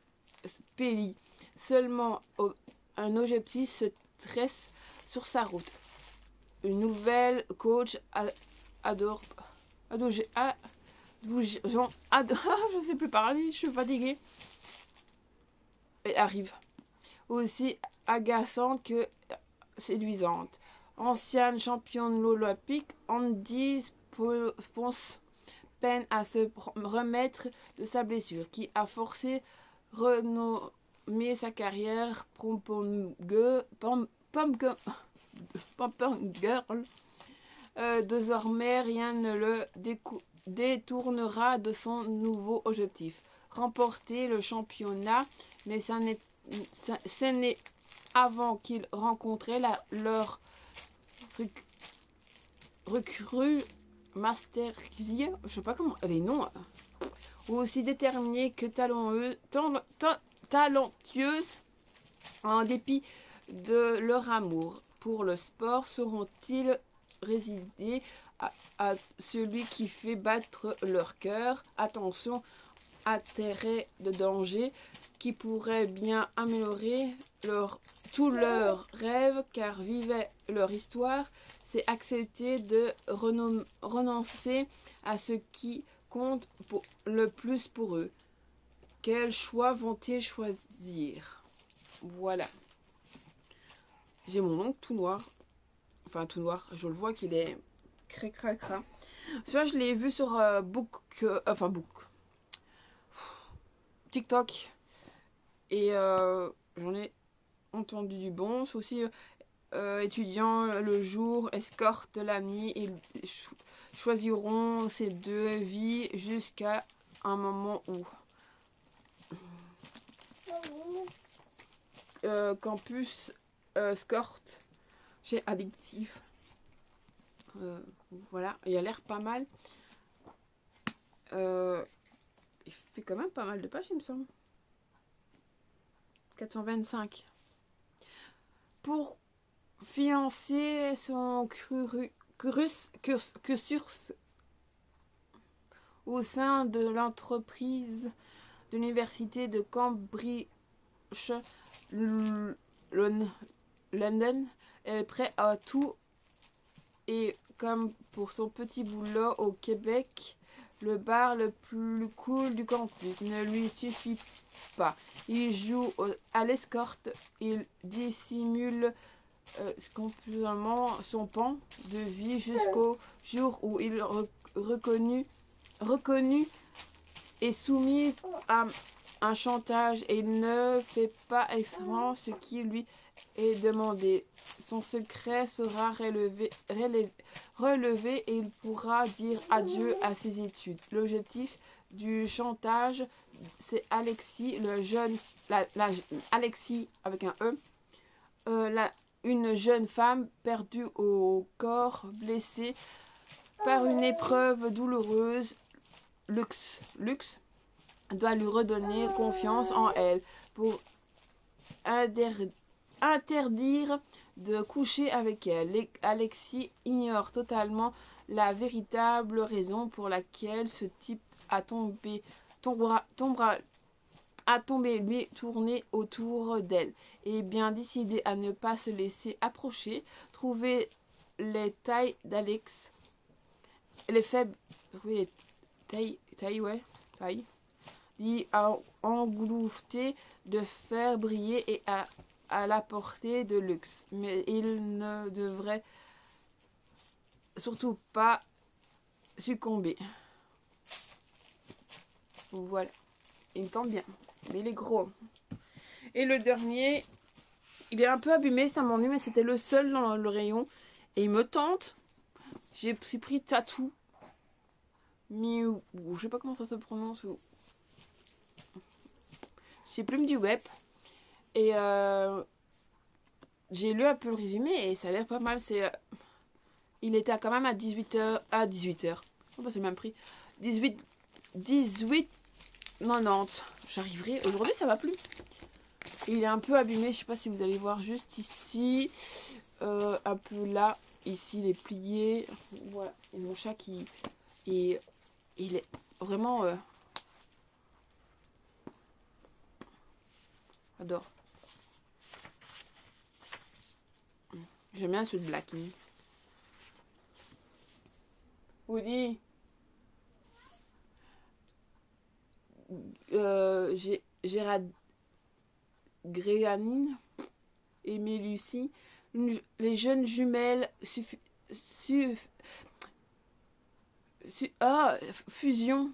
Seulement un objectif se tresse sur sa route. Une nouvelle coach je sais plus parler, je suis fatiguée. Et arrive. Aussi agaçante que séduisante. Ancienne championne olympique, Andy Spence peine à se remettre de sa blessure qui a forcé renommer sa carrière Pom Girl. Désormais, rien ne le détournera de son nouveau objectif. Remporter le championnat, mais ce n'est avant qu'ils rencontraient leur recrue Masterkier, je sais pas comment les noms, aussi déterminés que talentueuses, en dépit de leur amour pour le sport, seront-ils résider à celui qui fait battre leur cœur? Attention, intérêt de danger qui pourrait bien améliorer tous leurs rêves, car vivre leur histoire, c'est accepter de renoncer à ce qui compte le plus pour eux. Quel choix vont-ils choisir? Voilà. J'ai mon ongle tout noir. Enfin, tout noir. Je le vois qu'il est cracra. Celui-là, je l'ai vu sur TikTok. Et j'en ai entendu du bon. C'est aussi étudiant le jour, escorte la nuit. Ils choisiront ces deux vies jusqu'à un moment où campus escorte chez Addictif. Voilà, il a l'air pas mal. Il fait quand même pas mal de pages, il me semble. 425. Pour financer son cursus au sein de l'entreprise de l'université de Cambridge, London est prêt à tout, et comme pour son petit boulot au Québec, le bar le plus cool du campus ne lui suffit pas. Il joue à l'escorte, il dissimule complètement son pan de vie jusqu'au jour où il est reconnu et soumis à un chantage, et il ne fait pas extrêmement ce qui lui est demandé. Son secret sera relevé et il pourra dire adieu à ses études. L'objectif du chantage, c'est Alexis, le jeune, Alexis avec un E, une jeune femme perdue au corps, blessée par une épreuve douloureuse. Lux doit lui redonner confiance en elle pour interdire de coucher avec elle. Alexis ignore totalement la véritable raison pour laquelle ce type a lui tourné autour d'elle, et bien décidé à ne pas se laisser approcher. Trouver les tailles d'Alex, les faibles, trouver les tailles, d'y engloutir, de faire briller et à la portée de luxe. Mais il ne devrait surtout pas succomber. Voilà. Il me tente bien. Mais il est gros. Et le dernier, il est un peu abîmé, ça m'ennuie, mais c'était le seul dans le rayon. Et il me tente. J'ai pris Tattoo. Je sais pas comment ça se prononce. C'est Plume du Web. Et j'ai lu un peu le résumé et ça a l'air pas mal. Il était quand même à 18h. À 18h. Oh bah c'est le même prix. 18,90. J'arriverai. Aujourd'hui ça va plus. Il est un peu abîmé. Je sais pas si vous allez voir juste ici. Un peu là. Ici il est plié. Voilà. Et mon chat qui. Il est vraiment. J'adore. J'aime bien ce black. Woody. Gérard Gréanine et Lucie, les jeunes jumelles fusion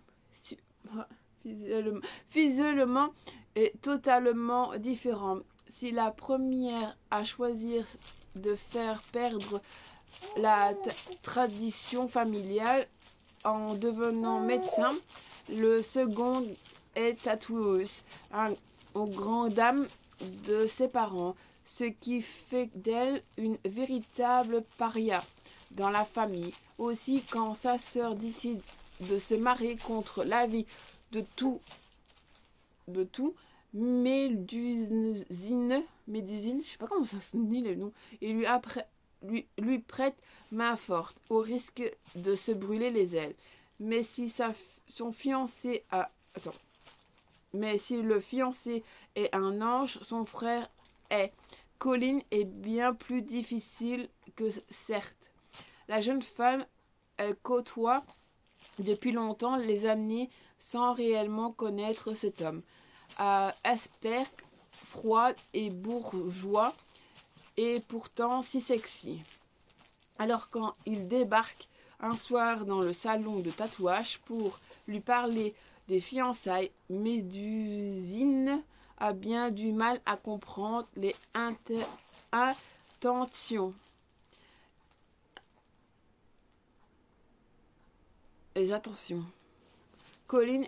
physiquement est totalement différent. Si la première a choisi de faire perdre la tradition familiale en devenant médecin, le second est tatoueuse, aux grandes dames de ses parents, ce qui fait d'elle une véritable paria dans la famille. Aussi, quand sa sœur décide de se marier contre l'avis de tout, Mélusine, je sais pas comment ça se dit le nom, et lui prête main forte, au risque de se brûler les ailes. Mais si son fiancé a... Attends. Mais si le fiancé est un ange, son frère est. Colline est bien plus difficile que certes. La jeune femme, elle côtoie depuis longtemps les amener sans réellement connaître cet homme. Asperge, froid et bourgeois, et pourtant si sexy. Alors quand il débarque un soir dans le salon de tatouage pour lui parler des fiançailles, Médusine a bien du mal à comprendre les intentions. Les attentions. Colin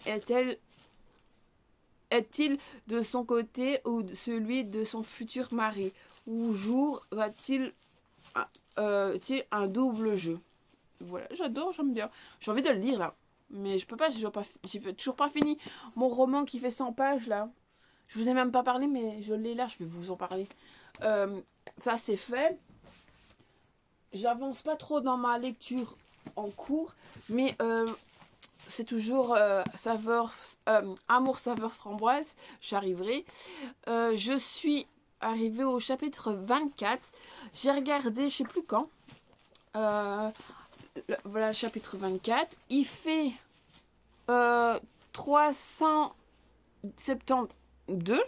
est-il de son côté ou de celui de son futur mari? Ou jour va-t-il un double jeu? Voilà, j'adore, j'aime bien. J'ai envie de le lire là. Mais je peux pas, j'ai toujours pas fini mon roman qui fait 100 pages là. Je vous ai même pas parlé, mais je l'ai là, je vais vous en parler. Ça c'est fait. J'avance pas trop dans ma lecture en cours, mais c'est toujours amour saveur framboise. J'arriverai. Je suis arrivée au chapitre 24. J'ai regardé, je sais plus quand. Voilà le chapitre 24. Il fait 372.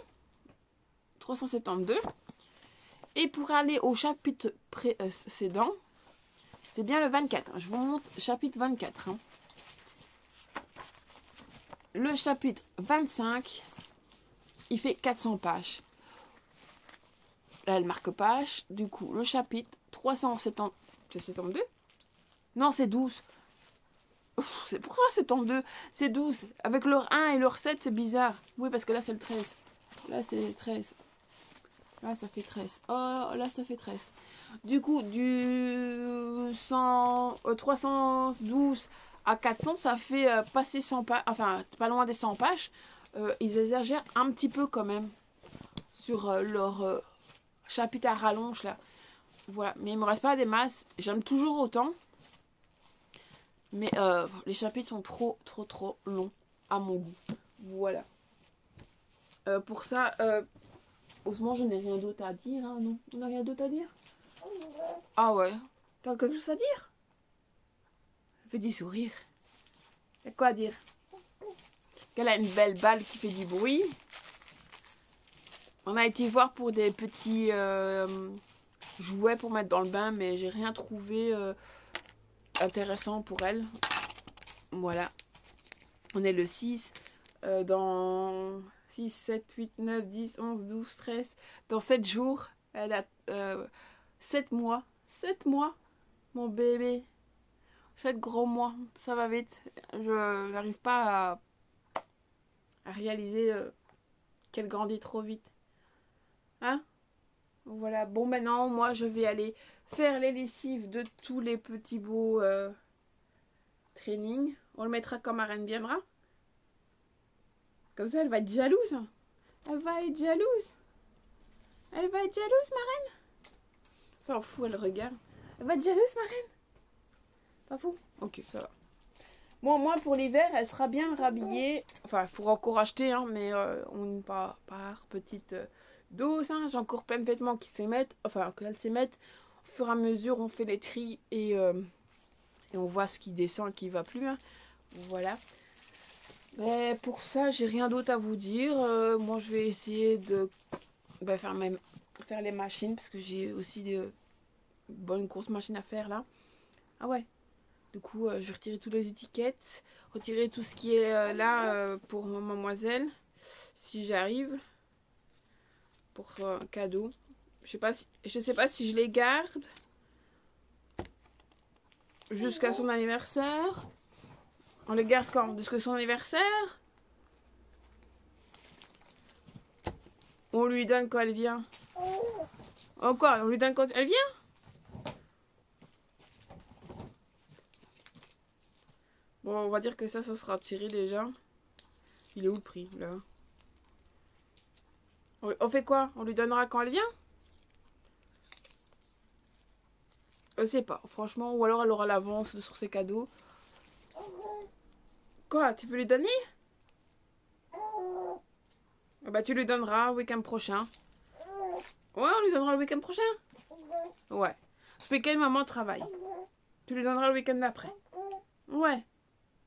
Et pour aller au chapitre précédent, c'est bien le 24. Je vous montre chapitre 24. Hein. Le chapitre 25, il fait 400 pages. Là, elle marque page. Du coup, le chapitre 372. Non, c'est 12. Pourquoi c'est en 2? C'est 12. Avec leur 1 et leur 7, c'est bizarre. Oui, parce que là, c'est le 13. Là, c'est le 13. Là, ça fait 13. Oh, là, ça fait 13. Du coup, du 312 à 400, ça fait passer 100 pages. Enfin, pas loin des 100 pages. Ils exagèrent un petit peu quand même sur leur chapitre à rallonge, là. Voilà. Mais il me reste pas des masses. J'aime toujours autant. Mais les chapitres sont trop longs à mon goût. Voilà. Pour ça, heureusement, je n'ai rien d'autre à dire. Hein, non, on n'a rien d'autre à dire. Ah ouais. T'as quelque chose à dire? Fais du sourire. Il y a quoi à dire? Qu'elle a une belle balle qui fait du bruit. On a été voir pour des petits jouets pour mettre dans le bain, mais j'ai rien trouvé intéressant pour elle. Voilà. On est le 6. Dans 6, 7, 8, 9, 10, 11, 12, 13. Dans 7 jours, elle a 7 mois. 7 mois, mon bébé. 7 gros mois. Ça va vite. Je n'arrive pas à réaliser qu'elle grandit trop vite. Hein? Voilà. Bon, maintenant, moi, je vais aller faire les lessives de tous les petits beaux trainings. On le mettra quand ma reine viendra. Comme ça, elle va être jalouse. Elle va être jalouse. Elle va être jalouse, ma reine. Ça en fout, elle regarde. Elle va être jalouse, ma reine. Pas fou? Ok, ça va. Bon, moi, pour l'hiver, elle sera bien rhabillée. Enfin, il faudra encore acheter, hein, mais on part par petite dose. Hein. J'ai encore plein de vêtements qui s'émettent. Enfin, qu'elles s'émettent. Au fur et à mesure, on fait les tris et on voit ce qui descend et qui va plus. Hein. Voilà. Mais pour ça, j'ai rien d'autre à vous dire. Moi, je vais essayer de faire les machines parce que j'ai aussi de bonnes grosses machines à faire là. Ah ouais. Du coup, je vais retirer toutes les étiquettes, retirer tout ce qui est là pour mademoiselle, si j'arrive, pour un cadeau. Je sais pas si je les garde jusqu'à son anniversaire. On les garde quand? Jusqu'à son anniversaire? On lui donne quand elle vient? Oh quoi? On lui donne quand elle vient? Bon, on va dire que ça sera tiré déjà. Il est où le prix, là? On fait quoi? On lui donnera quand elle vient? Je sais pas, franchement. Ou alors elle aura l'avance sur ses cadeaux. Quoi? Tu veux lui donner? Bah tu lui donneras le week-end prochain. Ouais, on lui donnera le week-end prochain. Ouais. Ce week-end, maman travaille. Tu lui donneras le week-end d'après. Ouais.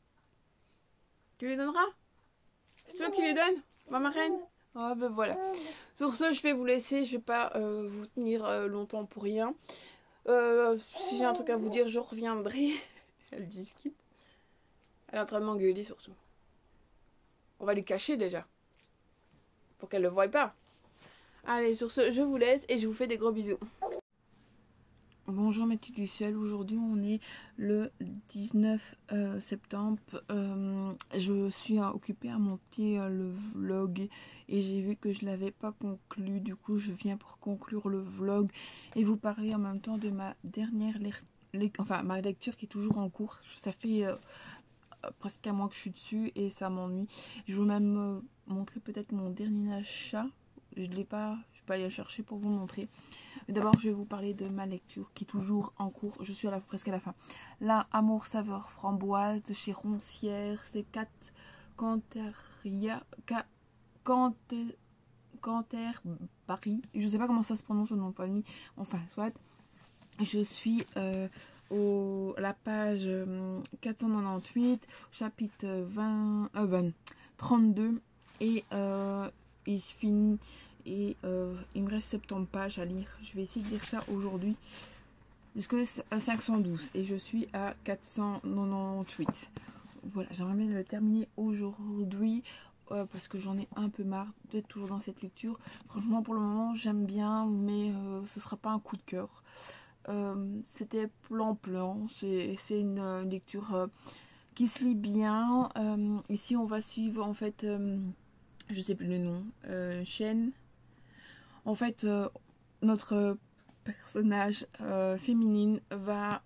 Tu lui donneras? C'est toi qui lui donne, ma reine? Ah ben voilà. Sur ce, je vais vous laisser. Je vais pas vous tenir longtemps pour rien. Si j'ai un truc à vous dire, je reviendrai. Elle discute. Elle est en train de m'engueuler surtout. On va lui cacher déjà. Pour qu'elle le voie pas. Allez, sur ce, je vous laisse et je vous fais des gros bisous. Bonjour mes petites lucioles, aujourd'hui on est le 19 septembre, je suis occupée à monter le vlog et j'ai vu que je l'avais pas conclu, du coup je viens pour conclure le vlog et vous parler en même temps de ma dernière ma lecture qui est toujours en cours. Ça fait presque un mois que je suis dessus et ça m'ennuie. Je vais même montrer peut-être mon dernier achat, je l'ai pas, je peux aller le chercher pour vous montrer. D'abord, je vais vous parler de ma lecture qui est toujours en cours. Je suis presque à la fin. Là, Amour saveur framboise de chez Roncière. C'est Canterbury. Je sais pas comment ça se prononce au nom de famille. Enfin, soit. Je suis à la page 498, chapitre 32. Et il finit. Et il me reste 70 pages à lire. Je vais essayer de lire ça aujourd'hui. Jusque 512. Et je suis à 498. Voilà, j'aimerais bien le terminer aujourd'hui. Parce que j'en ai un peu marre d'être toujours dans cette lecture. Franchement, pour le moment, j'aime bien. Mais ce ne sera pas un coup de cœur. C'était plan-plan. C'est une lecture qui se lit bien. Ici, on va suivre en fait... je sais plus le nom. Chaîne. En fait, notre personnage féminine va,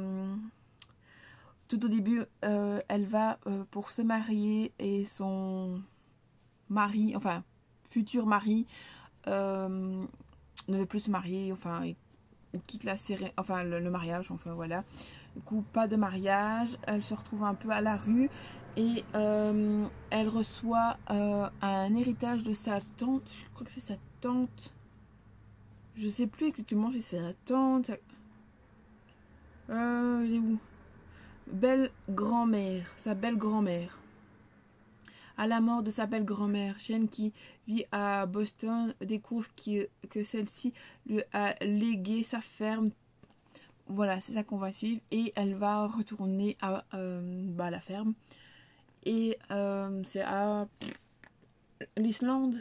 tout au début, elle va pour se marier et son mari, enfin, futur mari, ne veut plus se marier, enfin, il quitte la série, enfin, le mariage, enfin, voilà. Du coup, pas de mariage, elle se retrouve un peu à la rue et elle reçoit un héritage de sa tante, je crois que c'est sa tante, je sais plus exactement si c'est sa tante, il est où? Belle grand-mère, sa belle grand-mère. À la mort de sa belle grand-mère, Shane, qui vit à Boston, découvre que celle-ci lui a légué sa ferme. Voilà, c'est ça qu'on va suivre. Et elle va retourner à la ferme. Et c'est à l'Islande.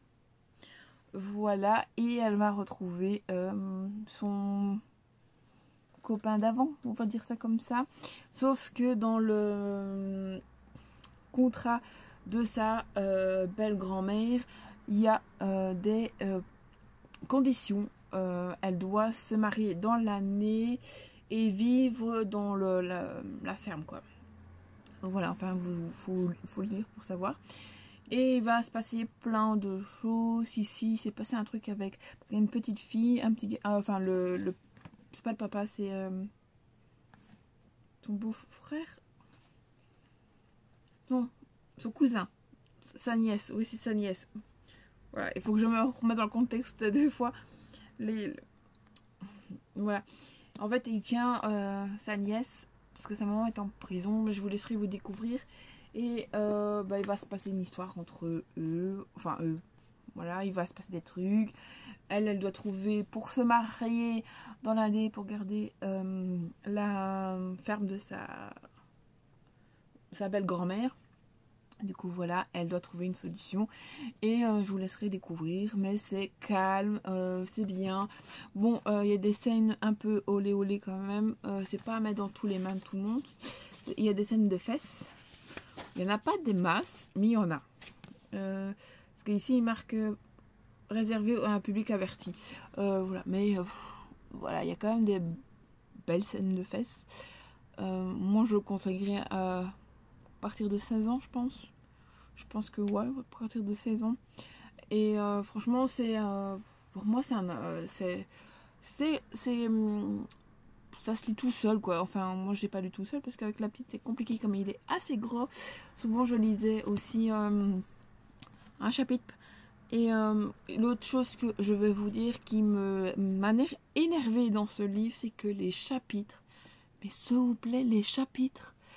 Voilà. Et elle va retrouver son copain d'avant, on va dire ça comme ça. Sauf que dans le contrat de sa belle grand-mère, il y a des conditions. Elle doit se marier dans l'année et vivre dans la ferme, quoi. Voilà, enfin, faut le lire pour savoir. Et il va se passer plein de choses. Ici, il s'est passé un truc avec une petite fille, un petit... enfin, c'est pas le papa, c'est ton beau-frère. Non, son cousin. Sa nièce, oui, c'est sa nièce. Voilà, il faut que je me remette dans le contexte des fois. Voilà. En fait, il tient sa nièce, parce que sa maman est en prison, mais je vous laisserai vous découvrir. Et il va se passer une histoire entre eux, enfin eux. Voilà, il va se passer des trucs. Elle doit trouver pour se marier dans l'année, pour garder la ferme de sa belle grand-mère. Du coup, voilà, elle doit trouver une solution. Et je vous laisserai découvrir. Mais c'est calme, c'est bien. Bon, il y a des scènes un peu olé olé quand même. C'est pas à mettre dans tous les mains de tout le monde. Il y a des scènes de fesses. Il n'y en a pas des masses, mais il y en a. Parce qu'ici, il marque réservé à un public averti. Voilà, mais voilà, il y a quand même des belles scènes de fesses. Moi, je le conseillerais à partir de 16 ans, je pense. Je pense que ouais, à partir de 16 ans. Et franchement, c'est pour moi, ça se lit tout seul, quoi. Enfin, moi, je l'ai pas lu tout seul parce qu'avec la petite, c'est compliqué comme il est assez gros. Souvent, je lisais aussi un chapitre. Et l'autre chose que je vais vous dire qui m'a énervé dans ce livre, c'est que les chapitres, mais s'il vous plaît, les chapitres,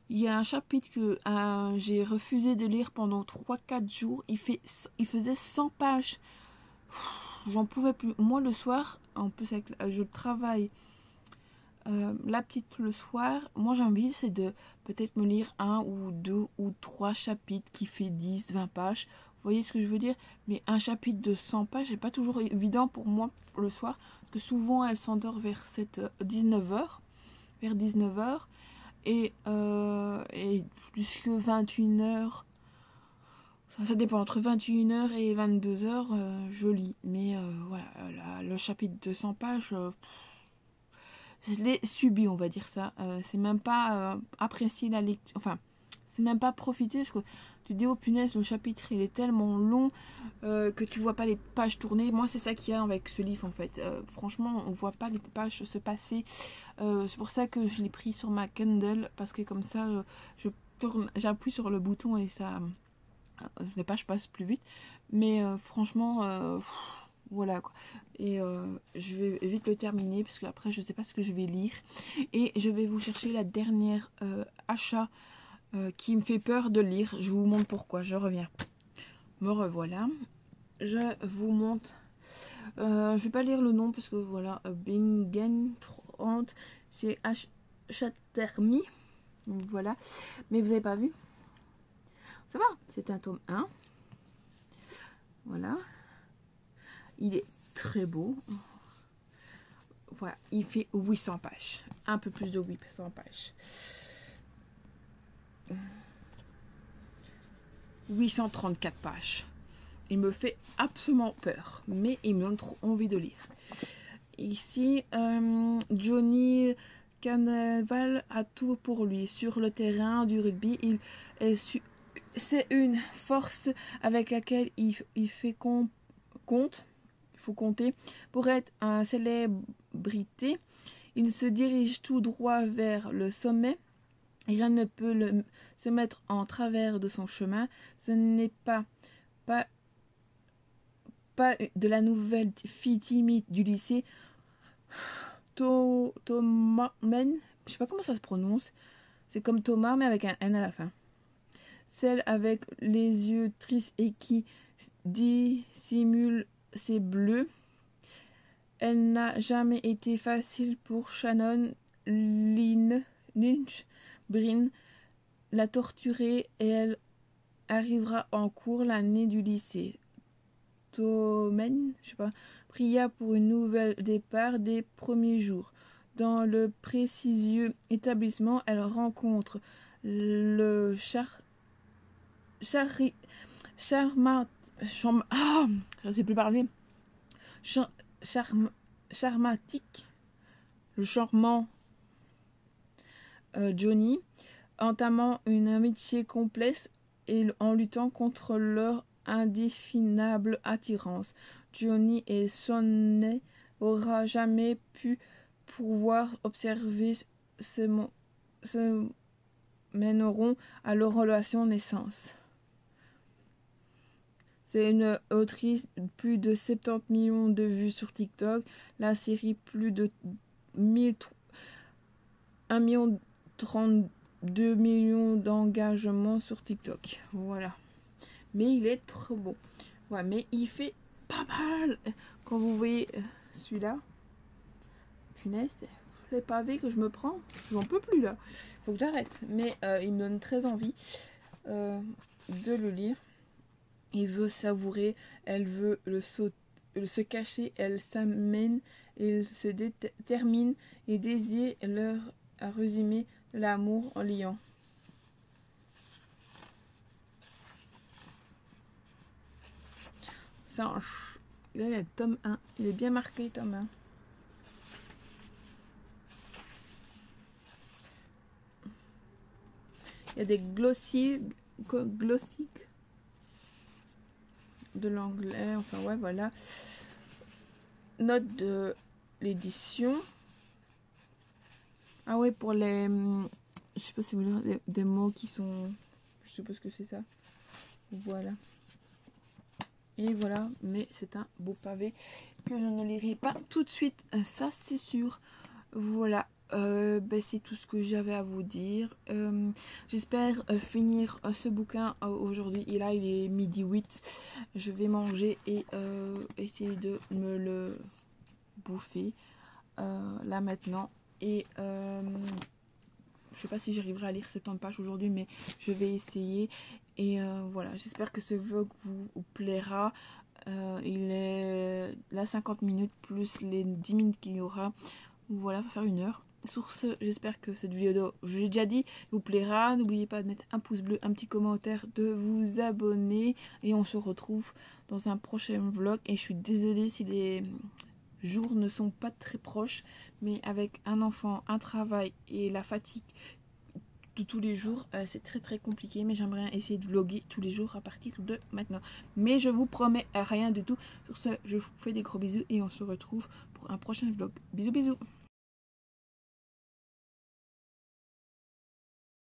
Il y a un chapitre que j'ai refusé de lire pendant 3-4 jours. Il faisait 100 pages. J'en pouvais plus. Moi, le soir, en plus, je travaille la petite le soir. Moi, j'ai envie, c'est de peut-être me lire 1 ou 2 ou 3 chapitres qui fait 10-20 pages. Vous voyez ce que je veux dire? Mais un chapitre de 100 pages, c'est pas toujours évident pour moi le soir. Parce que souvent, elle s'endort vers 19h. Vers 19h. Et jusque 21h. Ça dépend, entre 21h et 22h, je lis. Mais voilà, le chapitre de 100 pages, je l'ai subi, on va dire ça. C'est même pas apprécier la lecture. Enfin, c'est même pas profiter. Parce que tu dis, oh punaise, le chapitre, il est tellement long que tu vois pas les pages tourner. Moi, c'est ça qu'il y a avec ce livre, en fait. Franchement, on voit pas les pages se passer. C'est pour ça que je l'ai pris sur ma Kindle. Parce que comme ça, j'appuie sur le bouton et ça... les pages passent plus vite, mais franchement voilà quoi. Et je vais vite le terminer parce qu'après je sais pas ce que je vais lire, et je vais vous chercher la dernière achat qui me fait peur de lire. Je vous montre pourquoi. Je reviens. Me revoilà. Je vous montre. Je vais pas lire le nom parce que voilà, Bingen 30 chez Chattermy, voilà, mais vous avez pas vu. Ça va, c'est un tome 1. Voilà. Il est très beau. Voilà, il fait 800 pages. Un peu plus de 800 pages. 834 pages. Il me fait absolument peur. Mais il me donne trop envie de lire. Ici, Johnny Carnaval a tout pour lui. Sur le terrain du rugby, il est c'est une force avec laquelle il faut compter. Pour être une célébrité, il se dirige tout droit vers le sommet. Rien ne peut se mettre en travers de son chemin. Ce n'est pas de la nouvelle fille timide du lycée. Thomas, je sais pas comment ça se prononce. C'est comme Thomas, mais avec un N à la fin. Celle avec les yeux tristes et qui dissimule ses bleus. Elle n'a jamais été facile pour Shannon Lynch. Brin l'a torturée et elle arrivera en cours l'année du lycée. Tomen, je sais pas, pria pour une nouvelle départ des premiers jours. Dans le prestigieux établissement, elle rencontre le je sais plus parler. Charmatique, le charmant Johnny, entamant une amitié complexe et en luttant contre leur indéfinable attirance. Johnny et Sonny n'aura jamais pu pouvoir observer se mèneront à leur relation naissance. C'est une autrice, plus de 70 millions de vues sur TikTok. La série, plus de 1,32 million d'engagements sur TikTok. Voilà. Mais il est trop beau. Ouais, mais il fait pas mal. Quand vous voyez celui-là, punaise, les pavés que je me prends, j'en peux plus là. Faut que j'arrête. Mais il me donne très envie de le lire. Il veut savourer, elle veut se cacher, elle s'amène, il se détermine et désire leur à résumer l'amour en liant. Ça, là, il y a le tome 1. Il est bien marqué, tome 1. Il y a des glossies de l'anglais, enfin ouais, voilà. Note de l'édition. Ah ouais, pour les... Je sais pas si vous voulez dire des mots qui sont... Je suppose que c'est ça. Voilà. Et voilà, mais c'est un beau pavé que je ne lirai pas tout de suite, ça c'est sûr. Voilà, c'est tout ce que j'avais à vous dire. J'espère finir ce bouquin aujourd'hui. Et là, il est midi 8. Je vais manger et essayer de me le bouffer là maintenant. Et je sais pas si j'arriverai à lire 70 pages aujourd'hui, mais je vais essayer. Et voilà, j'espère que ce vlog vous plaira. Il est là 50 minutes plus les 10 minutes qu'il y aura. Voilà, ça va faire 1 heure. Sur ce, j'espère que cette vidéo, je l'ai déjà dit, vous plaira. N'oubliez pas de mettre un pouce bleu, un petit commentaire, de vous abonner. Et on se retrouve dans un prochain vlog. Et je suis désolée si les jours ne sont pas très proches. Mais avec un enfant, un travail et la fatigue de tous les jours, c'est très compliqué. Mais j'aimerais essayer de vlogger tous les jours à partir de maintenant. Mais je vous promets rien du tout. Sur ce, je vous fais des gros bisous et on se retrouve pour un prochain vlog. Bisous bisous.